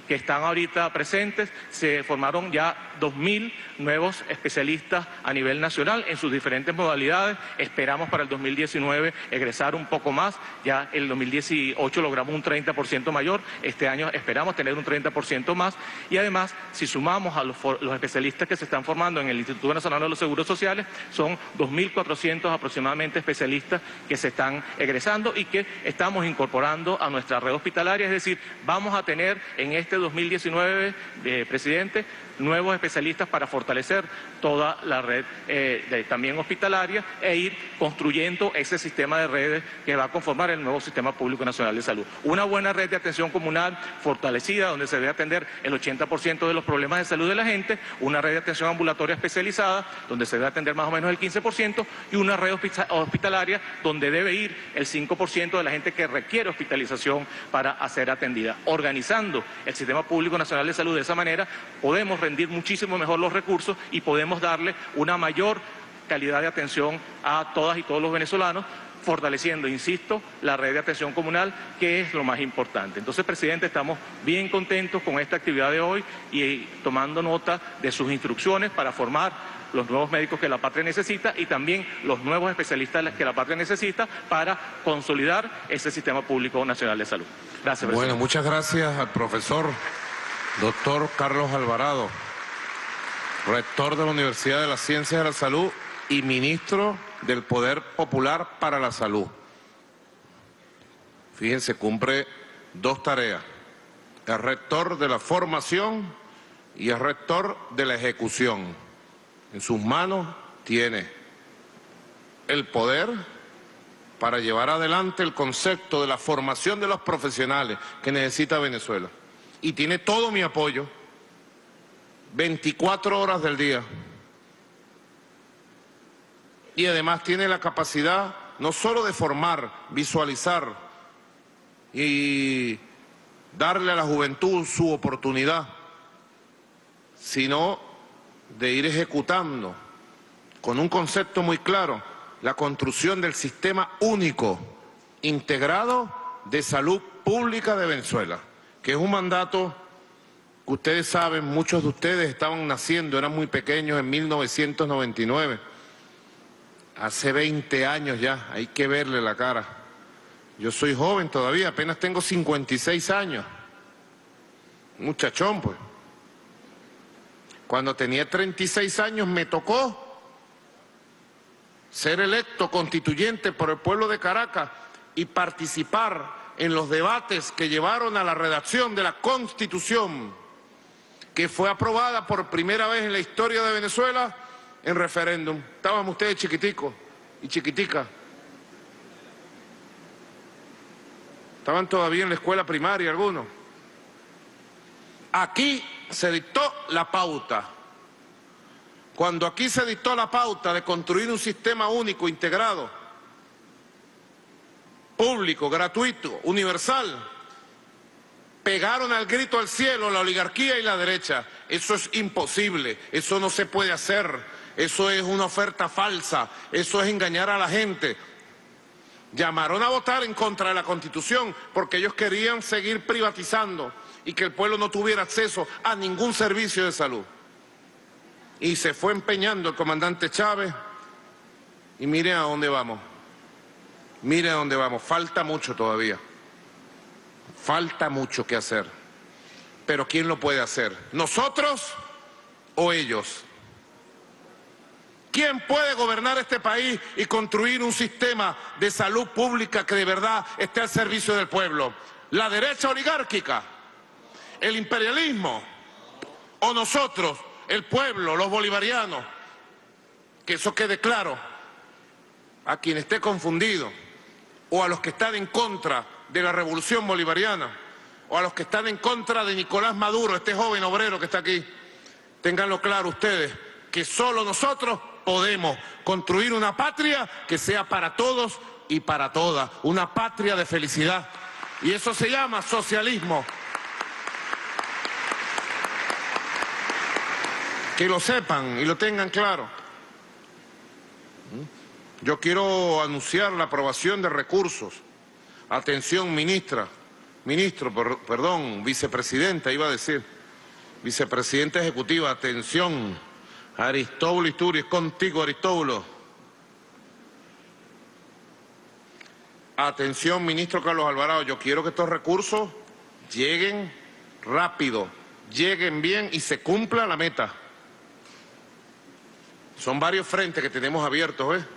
que están ahorita presentes, se formaron ya 2.000 nuevos especialistas a nivel nacional en sus diferentes modalidades. Esperamos para el 2019 egresar un poco más. Ya el 2018 logramos un 30% mayor. Este año esperamos tener un 30% más. Y además, si sumamos a los especialistas que se están formando en el Instituto Venezolano de los Seguros Sociales, son 2.400 aproximadamente especialistas que se están egresando y que estamos incorporando a nuestra red hospitalaria. Es decir, vamos a tener en este 2019, presidente, nuevos especialistas para fortalecer toda la red también hospitalaria e ir construyendo ese sistema de redes que va a conformar el nuevo Sistema Público Nacional de Salud. Una buena red de atención comunal fortalecida donde se debe atender el 80% de los problemas de salud de la gente, una red de atención ambulatoria especializada donde se debe atender más o menos el 15% y una red hospitalaria donde debe ir el 5% de la gente que requiere hospitalización para ser atendida. Organizando el Sistema Público Nacional de Salud de esa manera, podemos rendir muchísimo mejor los recursos y podemos darle una mayor calidad de atención a todas y todos los venezolanos, fortaleciendo, insisto, la red de atención comunal, que es lo más importante. Entonces, presidente, estamos bien contentos con esta actividad de hoy y tomando nota de sus instrucciones para formar los nuevos médicos que la patria necesita y también los nuevos especialistas que la patria necesita para consolidar ese Sistema Público Nacional de Salud. Gracias, presidente. Bueno, muchas gracias al profesor doctor Carlos Alvarado, rector de la Universidad de las Ciencias de la Salud y ministro del Poder Popular para la Salud. Fíjense, cumple dos tareas: es rector de la formación y es rector de la ejecución. En sus manos tiene el poder para llevar adelante el concepto de la formación de los profesionales que necesita Venezuela. Y tiene todo mi apoyo, 24 horas del día. Y además tiene la capacidad no solo de formar, visualizar y darle a la juventud su oportunidad, sino de ir ejecutando con un concepto muy claro la construcción del sistema único, integrado de salud pública de Venezuela, que es un mandato que ustedes saben, muchos de ustedes estaban naciendo, eran muy pequeños en 1999, hace 20 años ya, hay que verle la cara. Yo soy joven todavía, apenas tengo 56 años, muchachón pues. Cuando tenía 36 años me tocó ser electo constituyente por el pueblo de Caracas y participar en los debates que llevaron a la redacción de la Constitución, que fue aprobada por primera vez en la historia de Venezuela en referéndum. Estaban ustedes chiquiticos y chiquiticas. Estaban todavía en la escuela primaria algunos. Aquí se dictó la pauta. Cuando aquí se dictó la pauta de construir un sistema único, integrado, público, gratuito, universal, pegaron al grito al cielo la oligarquía y la derecha. Eso es imposible, eso no se puede hacer, eso es una oferta falsa, eso es engañar a la gente. Llamaron a votar en contra de la Constitución porque ellos querían seguir privatizando y que el pueblo no tuviera acceso a ningún servicio de salud. Y se fue empeñando el comandante Chávez y miren a dónde vamos. Miren a dónde vamos, falta mucho todavía. Falta mucho que hacer. Pero ¿quién lo puede hacer? ¿Nosotros o ellos? ¿Quién puede gobernar este país y construir un sistema de salud pública que de verdad esté al servicio del pueblo? ¿La derecha oligárquica? ¿El imperialismo? ¿O nosotros, el pueblo, los bolivarianos? Que eso quede claro a quien esté confundido, o a los que están en contra de la revolución bolivariana, o a los que están en contra de Nicolás Maduro, este joven obrero que está aquí. Ténganlo claro ustedes, que solo nosotros podemos construir una patria que sea para todos y para todas, una patria de felicidad. Y eso se llama socialismo. Que lo sepan y lo tengan claro. Yo quiero anunciar la aprobación de recursos. Atención, ministra, ministro, perdón, vicepresidenta, iba a decir, vicepresidenta ejecutiva, atención, Aristóbulo Isturi, es contigo, Aristóbulo. Atención, ministro Carlos Alvarado, yo quiero que estos recursos lleguen rápido, lleguen bien y se cumpla la meta. Son varios frentes que tenemos abiertos, ¿eh?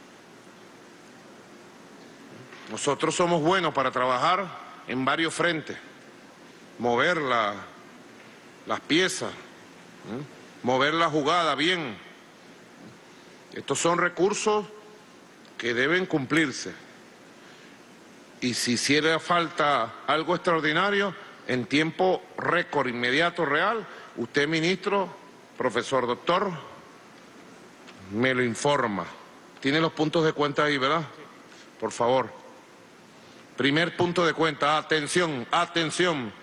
Nosotros somos buenos para trabajar en varios frentes, mover las piezas, mover la jugada bien. Estos son recursos que deben cumplirse. Y si hiciera falta algo extraordinario, en tiempo récord, inmediato, real, usted, ministro, profesor, doctor, me lo informa. Tiene los puntos de cuenta ahí, ¿verdad? Por favor. Primer punto de cuenta, atención, atención.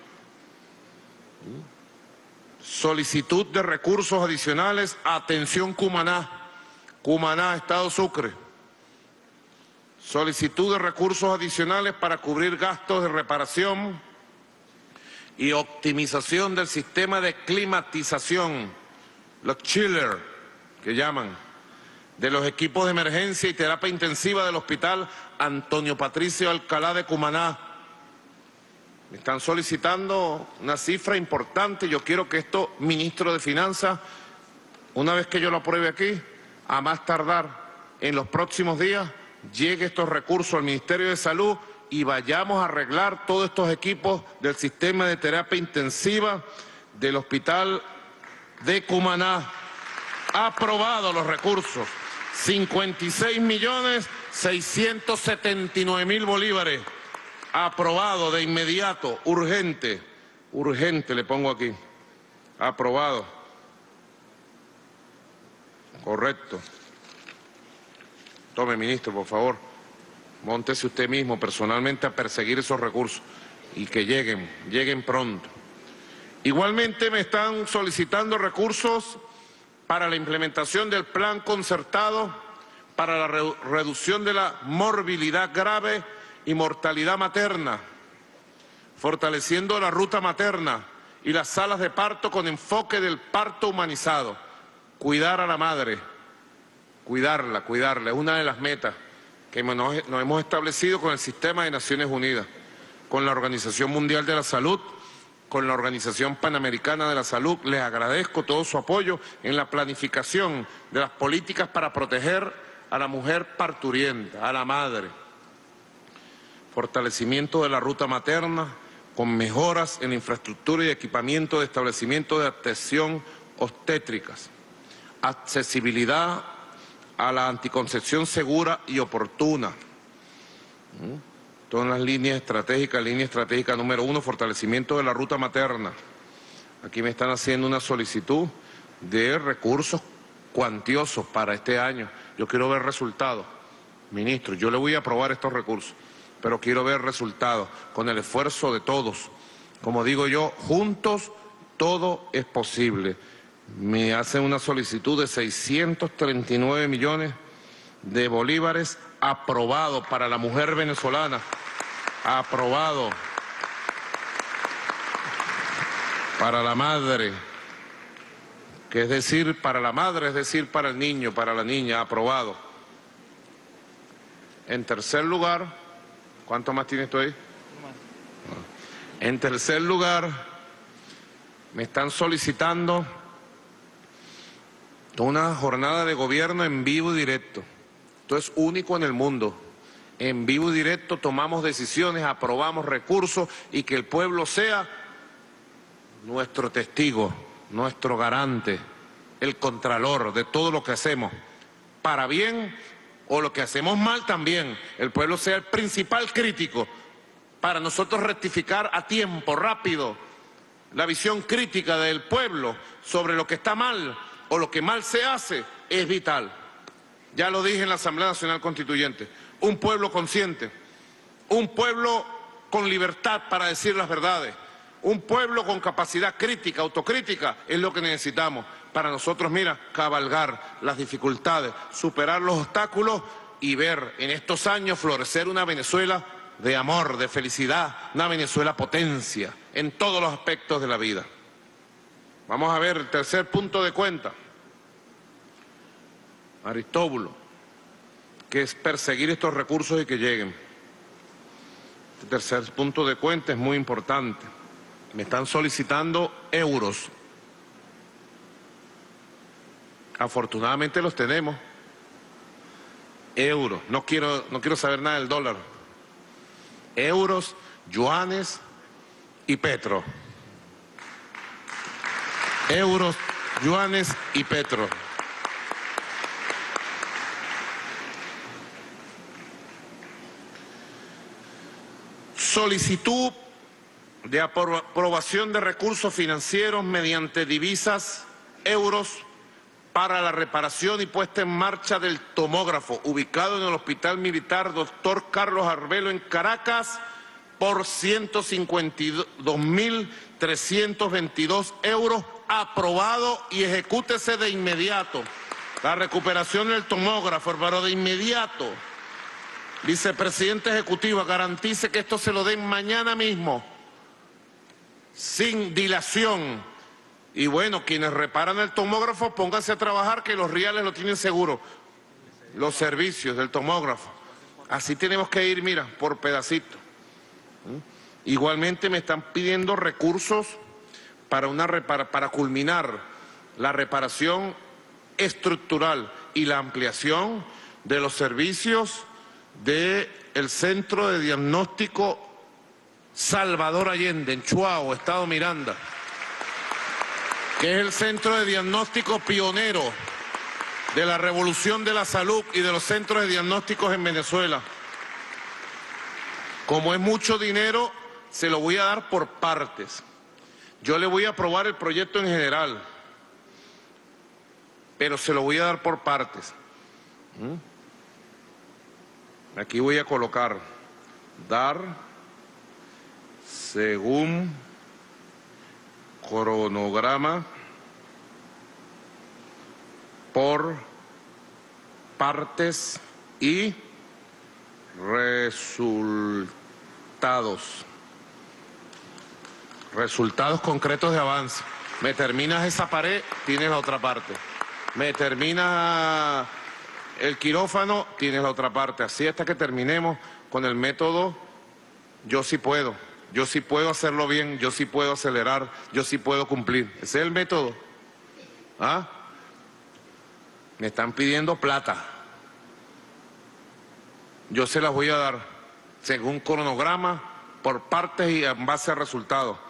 Solicitud de recursos adicionales, atención Cumaná, Cumaná, Estado Sucre. Solicitud de recursos adicionales para cubrir gastos de reparación y optimización del sistema de climatización, los chillers que llaman, de los equipos de emergencia y terapia intensiva del Hospital Antonio Patricio Alcalá de Cumaná. Me están solicitando una cifra importante. Yo quiero que esto, ministro de Finanzas, una vez que yo lo apruebe aquí, a más tardar en los próximos días, llegue estos recursos al Ministerio de Salud y vayamos a arreglar todos estos equipos del sistema de terapia intensiva del Hospital de Cumaná. Aprobado los recursos, 56.679.000 bolívares. Aprobado de inmediato, urgente, urgente le pongo aquí. Aprobado. Correcto. Tome, ministro, por favor, móntese usted mismo personalmente a perseguir esos recursos y que lleguen pronto. Igualmente me están solicitando recursos para la implementación del plan concertado para la reducción de la morbilidad grave y mortalidad materna, fortaleciendo la ruta materna y las salas de parto con enfoque del parto humanizado. Cuidar a la madre. Cuidarla, es una de las metas que nos hemos establecido con el Sistema de Naciones Unidas, con la Organización Mundial de la Salud, con la Organización Panamericana de la Salud. Les agradezco todo su apoyo en la planificación de las políticas para proteger a la mujer parturienta, a la madre. Fortalecimiento de la ruta materna con mejoras en la infraestructura y equipamiento de establecimientos de atención obstétricas. Accesibilidad a la anticoncepción segura y oportuna. Todas las líneas estratégicas, línea estratégica número 1, fortalecimiento de la ruta materna. Aquí me están haciendo una solicitud de recursos cuantiosos para este año. Yo quiero ver resultados. Ministro, yo le voy a aprobar estos recursos, pero quiero ver resultados con el esfuerzo de todos. Como digo yo, juntos todo es posible. Me hacen una solicitud de 639 millones de bolívares aprobado para la mujer venezolana, aprobado para la madre, que es decir, para la madre, es decir, para el niño, para la niña, aprobado. En tercer lugar, ¿cuánto más tiene esto ahí? En tercer lugar, me están solicitando una jornada de gobierno en vivo y directo. Esto es único en el mundo. En vivo y directo tomamos decisiones, aprobamos recursos y que el pueblo sea nuestro testigo, nuestro garante, el contralor de todo lo que hacemos, para bien o lo que hacemos mal también. El pueblo sea el principal crítico para nosotros rectificar a tiempo, rápido, la visión crítica del pueblo sobre lo que está mal o lo que mal se hace es vital. Ya lo dije en la Asamblea Nacional Constituyente, un pueblo consciente, un pueblo con libertad para decir las verdades, un pueblo con capacidad crítica, autocrítica, es lo que necesitamos para nosotros, mira, cabalgar las dificultades, superar los obstáculos y ver en estos años florecer una Venezuela de amor, de felicidad, una Venezuela potencia en todos los aspectos de la vida. Vamos a ver el tercer punto de cuenta. Aristóbulo, que es perseguir estos recursos y que lleguen. El tercer punto de cuenta es muy importante. Me están solicitando euros. Afortunadamente los tenemos. Euros. No quiero saber nada del dólar. Euros, yuanes y petro. Euros, yuanes y petro. Solicitud de aprobación de recursos financieros mediante divisas, euros, para la reparación y puesta en marcha del tomógrafo ubicado en el Hospital Militar Dr. Carlos Arbelo en Caracas por 152.322 euros, aprobado y ejecútese de inmediato. La recuperación del tomógrafo, pero de inmediato. Vicepresidente Ejecutivo, garantice que esto se lo den mañana mismo, sin dilación. Y bueno, quienes reparan el tomógrafo, pónganse a trabajar, que los reales lo tienen seguro, los servicios del tomógrafo. Así tenemos que ir, mira, por pedacito. Igualmente me están pidiendo recursos para culminar la reparación estructural y la ampliación de los servicios del Centro de Diagnóstico Salvador Allende, en Chuao, Estado Miranda, que es el centro de diagnóstico pionero de la revolución de la salud y de los centros de diagnósticos en Venezuela. Como es mucho dinero, se lo voy a dar por partes. Yo le voy a aprobar el proyecto en general, pero se lo voy a dar por partes. Aquí voy a colocar dar según cronograma por partes y resultados concretos de avance. Me terminas esa pared, tienes la otra parte. Me terminas el quirófano, tienes la otra parte. Así hasta que terminemos con el método Yo sí puedo. Yo sí puedo hacerlo bien, yo sí puedo acelerar, yo sí puedo cumplir. Ese es el método. ¿Ah? Me están pidiendo plata. Yo se las voy a dar según cronograma, por partes y en base a resultados.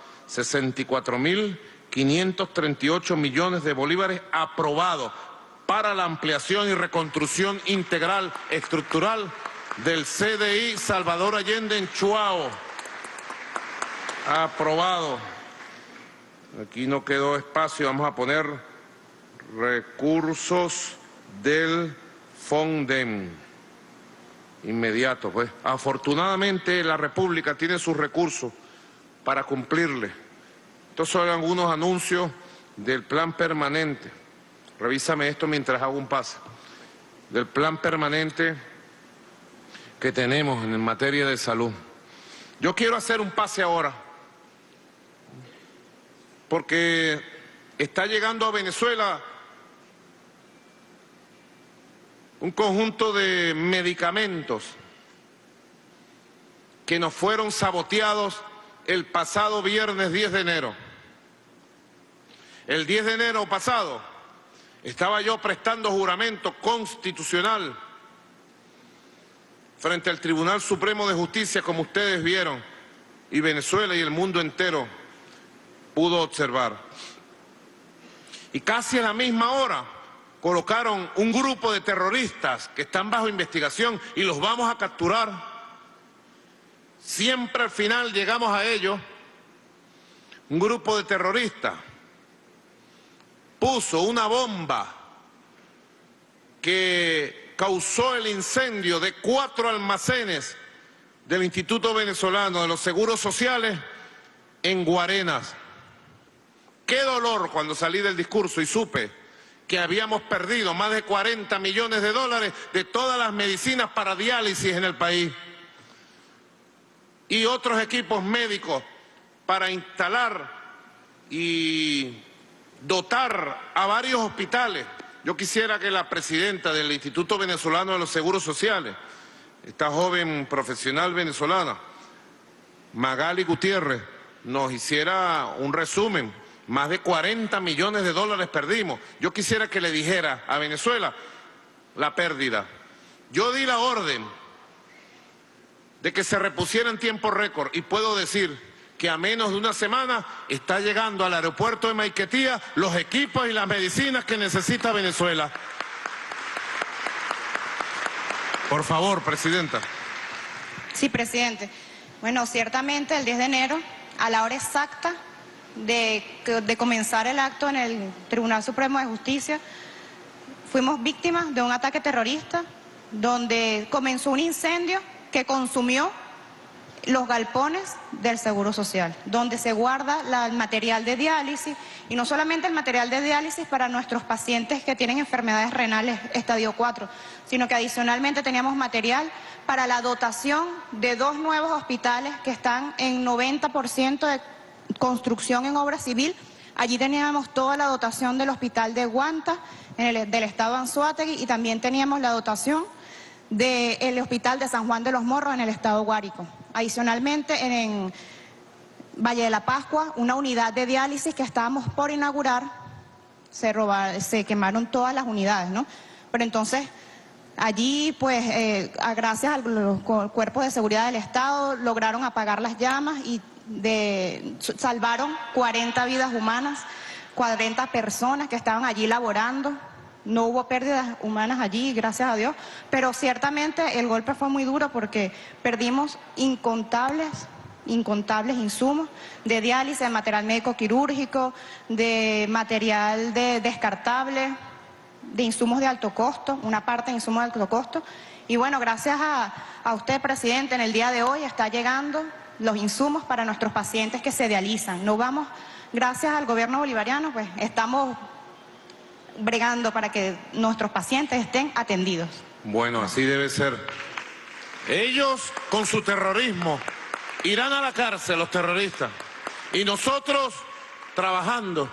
64.538 millones de bolívares aprobados para la ampliación y reconstrucción integral estructural del CDI Salvador Allende en Chuao. Aprobado. Aquí no quedó espacio, vamos a poner recursos del FONDEM. Inmediato, pues. Afortunadamente la República tiene sus recursos para cumplirle. Estos son algunos anuncios del plan permanente. Revísame esto mientras hago un pase. Del plan permanente que tenemos en materia de salud. Yo quiero hacer un pase ahora, porque está llegando a Venezuela un conjunto de medicamentos que nos fueron saboteados el pasado viernes 10 de enero. El 10 de enero pasado estaba yo prestando juramento constitucional frente al Tribunal Supremo de Justicia, como ustedes vieron, y Venezuela y el mundo entero pudo observar. Y casi a la misma hora colocaron un grupo de terroristas que están bajo investigación y los vamos a capturar. Siempre al final llegamos a ellos. Un grupo de terroristas puso una bomba que causó el incendio de 4 almacenes del Instituto Venezolano de los Seguros Sociales en Guarenas. Qué dolor cuando salí del discurso y supe que habíamos perdido más de 40 millones de dólares de todas las medicinas para diálisis en el país. y otros equipos médicos para instalar y dotar a varios hospitales. Yo quisiera que la presidenta del Instituto Venezolano de los Seguros Sociales, esta joven profesional venezolana, Magali Gutiérrez, nos hiciera un resumen. Más de 40 millones de dólares perdimos. Yo quisiera que le dijera a Venezuela la pérdida. Yo di la orden de que se repusiera en tiempo récord y puedo decir que a menos de una semana está llegando al aeropuerto de Maiquetía los equipos y las medicinas que necesita Venezuela. Por favor, presidenta. Sí, presidente. Bueno, ciertamente el 10 de enero, a la hora exacta de comenzar el acto en el Tribunal Supremo de Justicia, fuimos víctimas de un ataque terrorista donde comenzó un incendio que consumió los galpones del Seguro Social, donde se guarda el material de diálisis, y no solamente el material de diálisis para nuestros pacientes que tienen enfermedades renales estadio 4, sino que adicionalmente teníamos material para la dotación de 2 nuevos hospitales que están en 90% de construcción en obra civil. Allí teníamos toda la dotación del hospital de Guanta, del estado Anzoátegui, y también teníamos la dotación del hospital de San Juan de los Morros en el estado Guárico. Adicionalmente, en Valle de la Pascua, una unidad de diálisis que estábamos por inaugurar, se quemaron todas las unidades, ¿no? Pero entonces, allí, pues, gracias a los cuerpos de seguridad del Estado, lograron apagar las llamas y salvaron 40 vidas humanas, 40 personas que estaban allí laborando. No hubo pérdidas humanas allí, gracias a Dios, pero ciertamente el golpe fue muy duro porque perdimos incontables insumos de diálisis, de material médico quirúrgico, de material descartable, de insumos de alto costo, una parte de insumos de alto costo. Y bueno, gracias a usted, presidente, en el día de hoy está llegando los insumos para nuestros pacientes que se dializan. No vamos, gracias al gobierno bolivariano, pues estamos bregando para que nuestros pacientes estén atendidos. Bueno, así debe ser. Ellos, con su terrorismo, irán a la cárcel, los terroristas. Y nosotros, trabajando,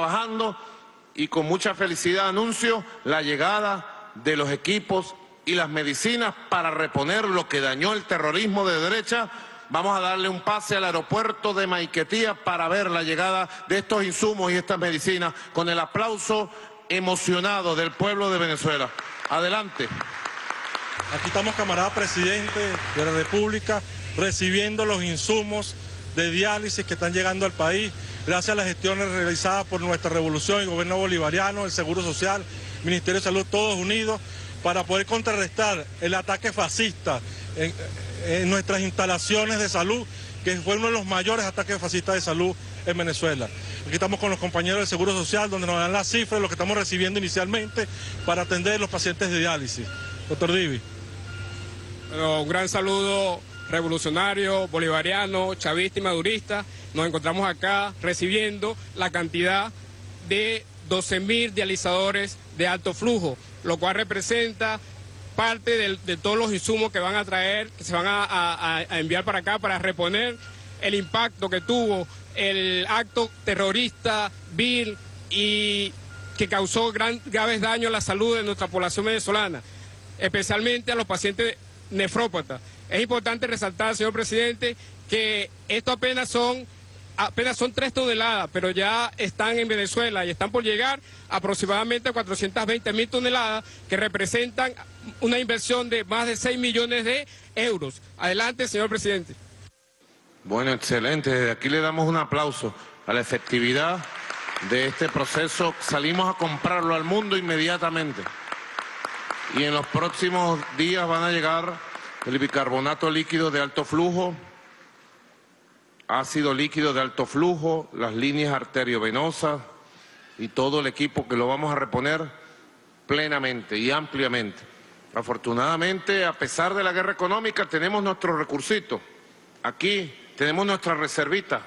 y con mucha felicidad anuncio la llegada de los equipos y las medicinas para reponer lo que dañó el terrorismo de derecha. Vamos a darle un pase al aeropuerto de Maiquetía para ver la llegada de estos insumos y estas medicinas con el aplauso emocionado del pueblo de Venezuela. Adelante. Aquí estamos, camarada presidente de la República, recibiendo los insumos de diálisis que están llegando al país, gracias a las gestiones realizadas por nuestra revolución, el gobierno bolivariano, el Seguro Social, Ministerio de Salud, todos unidos, para poder contrarrestar el ataque fascista en nuestras instalaciones de salud, que fue uno de los mayores ataques fascistas de salud en Venezuela. Aquí estamos con los compañeros del Seguro Social, donde nos dan las cifras de lo que estamos recibiendo inicialmente para atender a los pacientes de diálisis. Doctor Divi. Bueno, un gran saludo revolucionario, bolivariano, chavista y madurista. Nos encontramos acá recibiendo la cantidad de 12.000 dializadores de alto flujo, lo cual representa parte de todos los insumos que van a traer, que se van a enviar para acá para reponer el impacto que tuvo el acto terrorista vil y que causó graves daños a la salud de nuestra población venezolana, especialmente a los pacientes nefrópatas. Es importante resaltar, señor presidente, que esto apenas son 3 toneladas, pero ya están en Venezuela y están por llegar aproximadamente a 420.000 toneladas, que representan una inversión de más de 6 millones de euros. Adelante, señor presidente. Bueno, excelente. Desde aquí le damos un aplauso a la efectividad de este proceso. Salimos a comprarlo al mundo inmediatamente. Y en los próximos días van a llegar el bicarbonato líquido de alto flujo, ácido líquido de alto flujo, las líneas arteriovenosas y todo el equipo que lo vamos a reponer plenamente y ampliamente. Afortunadamente, a pesar de la guerra económica, tenemos nuestros recursitos. Aquí tenemos nuestra reservita.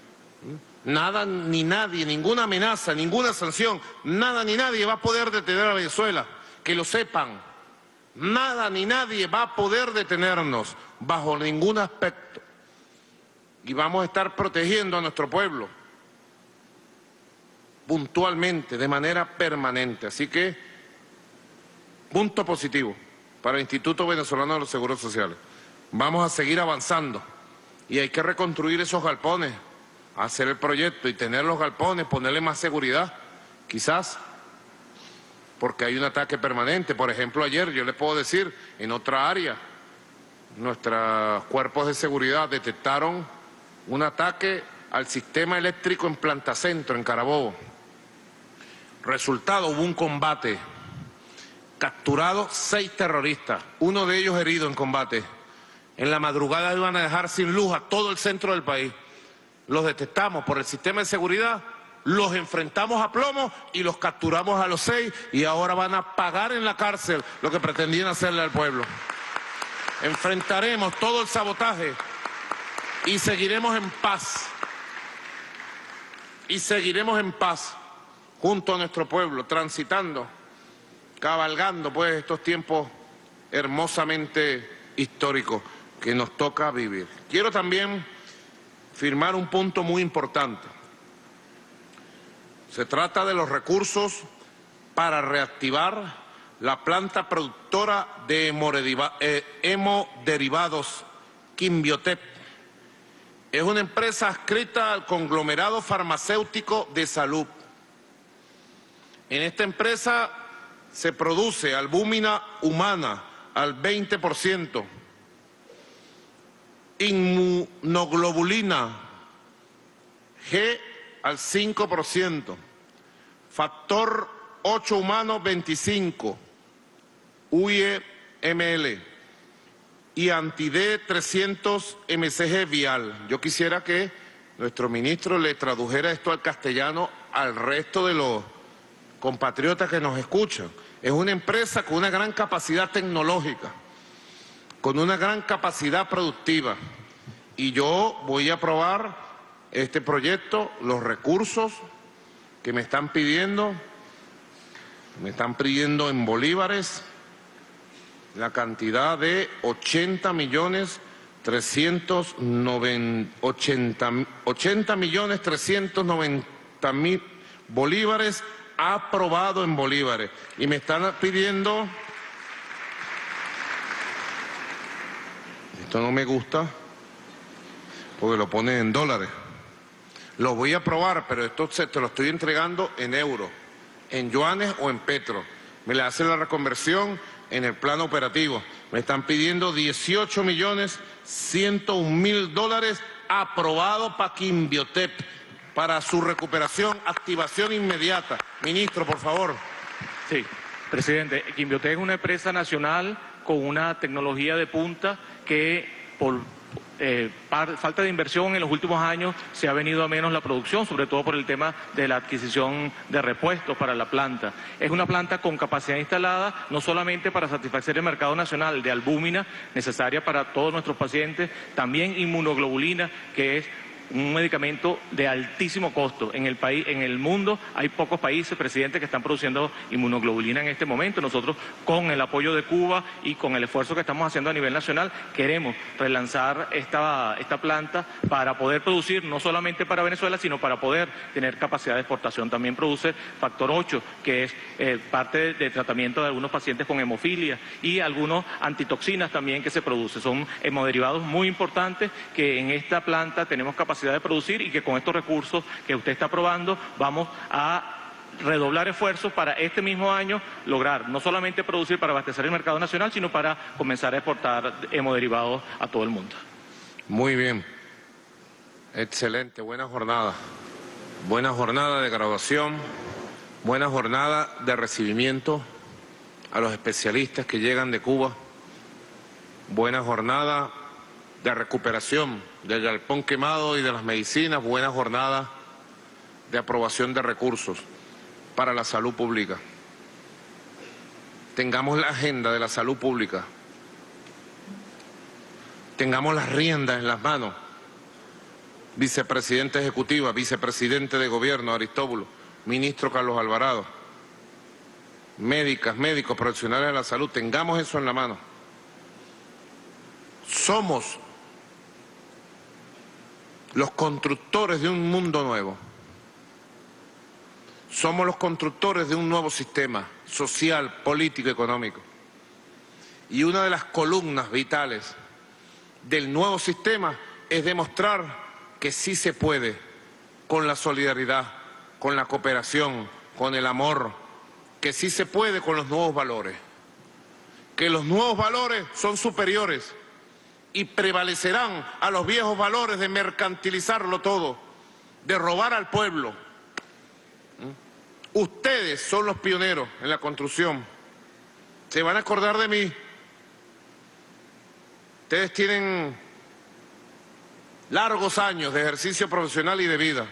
Nada ni nadie, ninguna amenaza, ninguna sanción, nada ni nadie va a poder detener a Venezuela. Que lo sepan. Nada ni nadie va a poder detenernos bajo ningún aspecto. y vamos a estar protegiendo a nuestro pueblo puntualmente, de manera permanente. Así que, punto positivo para el Instituto Venezolano de los Seguros Sociales. Vamos a seguir avanzando y hay que reconstruir esos galpones, hacer el proyecto y tener los galpones, ponerle más seguridad, quizás, porque hay un ataque permanente. Por ejemplo, ayer, yo les puedo decir, en otra área, nuestros cuerpos de seguridad detectaron un ataque al sistema eléctrico en Planta Centro, en Carabobo. Resultado, hubo un combate, capturados 6 terroristas, uno de ellos herido en combate. En la madrugada iban a dejar sin luz a todo el centro del país. Los detectamos por el sistema de seguridad, los enfrentamos a plomo y los capturamos a los 6 y ahora van a pagar en la cárcel lo que pretendían hacerle al pueblo. Enfrentaremos todo el sabotaje y seguiremos en paz. Y seguiremos en paz junto a nuestro pueblo, transitando, cabalgando pues estos tiempos hermosamente históricos que nos toca vivir. Quiero también firmar un punto muy importante. Se trata de los recursos para reactivar la planta productora de hemoderivados Quimbiotep. Es una empresa adscrita al conglomerado farmacéutico de salud. En esta empresa se produce albúmina humana al 20%, inmunoglobulina G al 5%, factor 8 humano 25, UIE-ml y anti-D 300 mcg vial. Yo quisiera que nuestro ministro le tradujera esto al castellano al resto de los compatriotas que nos escuchan. Es una empresa con una gran capacidad tecnológica, con una gran capacidad productiva. Y yo voy a aprobar este proyecto, los recursos que me están pidiendo en bolívares, la cantidad de 80.390.000 bolívares, aprobado en bolívares. Y me están pidiendo, esto no me gusta, porque lo ponen en dólares. Lo voy a aprobar, pero esto te lo estoy entregando en euros, en yuanes o en petro. Me le hace la reconversión en el plano operativo. Me están pidiendo 18.101.000 dólares aprobados para Quimbiotep, para su recuperación, activación inmediata. Ministro, por favor. Sí, presidente, Quimbiotep es una empresa nacional con una tecnología de punta que por falta de inversión en los últimos años se ha venido a menos la producción, sobre todo por el tema de la adquisición de repuestos para la planta. Es una planta con capacidad instalada no solamente para satisfacer el mercado nacional de albúmina necesaria para todos nuestros pacientes, también inmunoglobulina, que es un medicamento de altísimo costo. En el país, en el mundo, hay pocos países, presidente, que están produciendo inmunoglobulina en este momento. Nosotros, con el apoyo de Cuba y con el esfuerzo que estamos haciendo a nivel nacional, queremos relanzar esta planta para poder producir, no solamente para Venezuela, sino para poder tener capacidad de exportación. También produce factor 8, que es parte de tratamiento de algunos pacientes con hemofilia, y algunos antitoxinas también que se producen. Son hemoderivados muy importantes que en esta planta tenemos capacidad de producir y que con estos recursos que usted está aprobando vamos a redoblar esfuerzos para este mismo año lograr no solamente producir para abastecer el mercado nacional, sino para comenzar a exportar hemoderivados a todo el mundo. Muy bien, excelente, buena jornada de graduación, buena jornada de recibimiento a los especialistas que llegan de Cuba, buena jornada de recuperación del galpón quemado y de las medicinas, buena jornada de aprobación de recursos para la salud pública. Tengamos la agenda de la salud pública, tengamos las riendas en las manos. Vicepresidenta ejecutiva, vicepresidente de gobierno Aristóbulo, ministro Carlos Alvarado, médicas, médicos, profesionales de la salud, tengamos eso en la mano. los constructores de un mundo nuevo. Somos los constructores de un nuevo sistema social, político, económico. Y una de las columnas vitales del nuevo sistema es demostrar que sí se puede, con la solidaridad, con la cooperación, con el amor, que sí se puede con los nuevos valores. Que los nuevos valores son superiores y prevalecerán a los viejos valores de mercantilizarlo todo, de robar al pueblo. Ustedes son los pioneros en la construcción. Se van a acordar de mí. Ustedes tienen largos años de ejercicio profesional y de vida.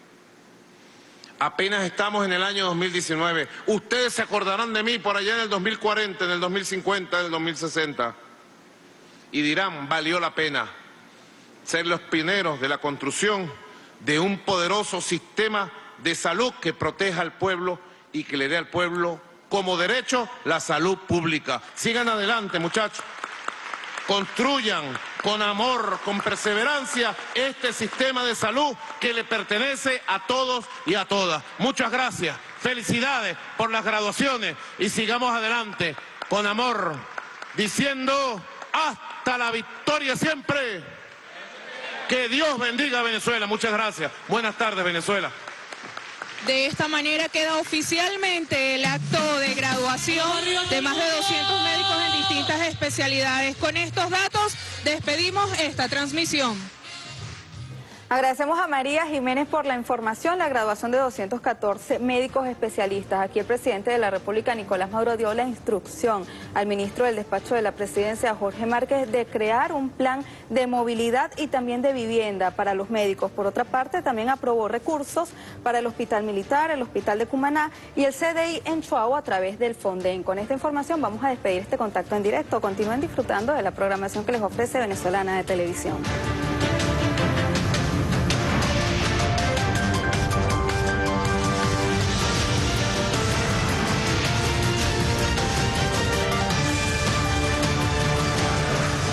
Apenas estamos en el año 2019. Ustedes se acordarán de mí por allá en el 2040, en el 2050, en el 2060. Y dirán, valió la pena ser los pioneros de la construcción de un poderoso sistema de salud que proteja al pueblo y que le dé al pueblo como derecho la salud pública. Sigan adelante, muchachos. Construyan con amor, con perseverancia, este sistema de salud que le pertenece a todos y a todas. Muchas gracias. Felicidades por las graduaciones y sigamos adelante con amor, diciendo hasta la victoria siempre. Que Dios bendiga a Venezuela. Muchas gracias. Buenas tardes, Venezuela. De esta manera queda oficialmente el acto de graduación de más de 200 médicos en distintas especialidades. Con estos datos despedimos esta transmisión. Agradecemos a María Jiménez por la información, la graduación de 214 médicos especialistas. Aquí el presidente de la República, Nicolás Maduro, dio la instrucción al ministro del despacho de la presidencia, Jorge Márquez, de crear un plan de movilidad y también de vivienda para los médicos. Por otra parte, también aprobó recursos para el Hospital Militar, el Hospital de Cumaná y el CDI en Chuao a través del Fonden. Con esta información vamos a despedir este contacto en directo. Continúen disfrutando de la programación que les ofrece Venezolana de Televisión.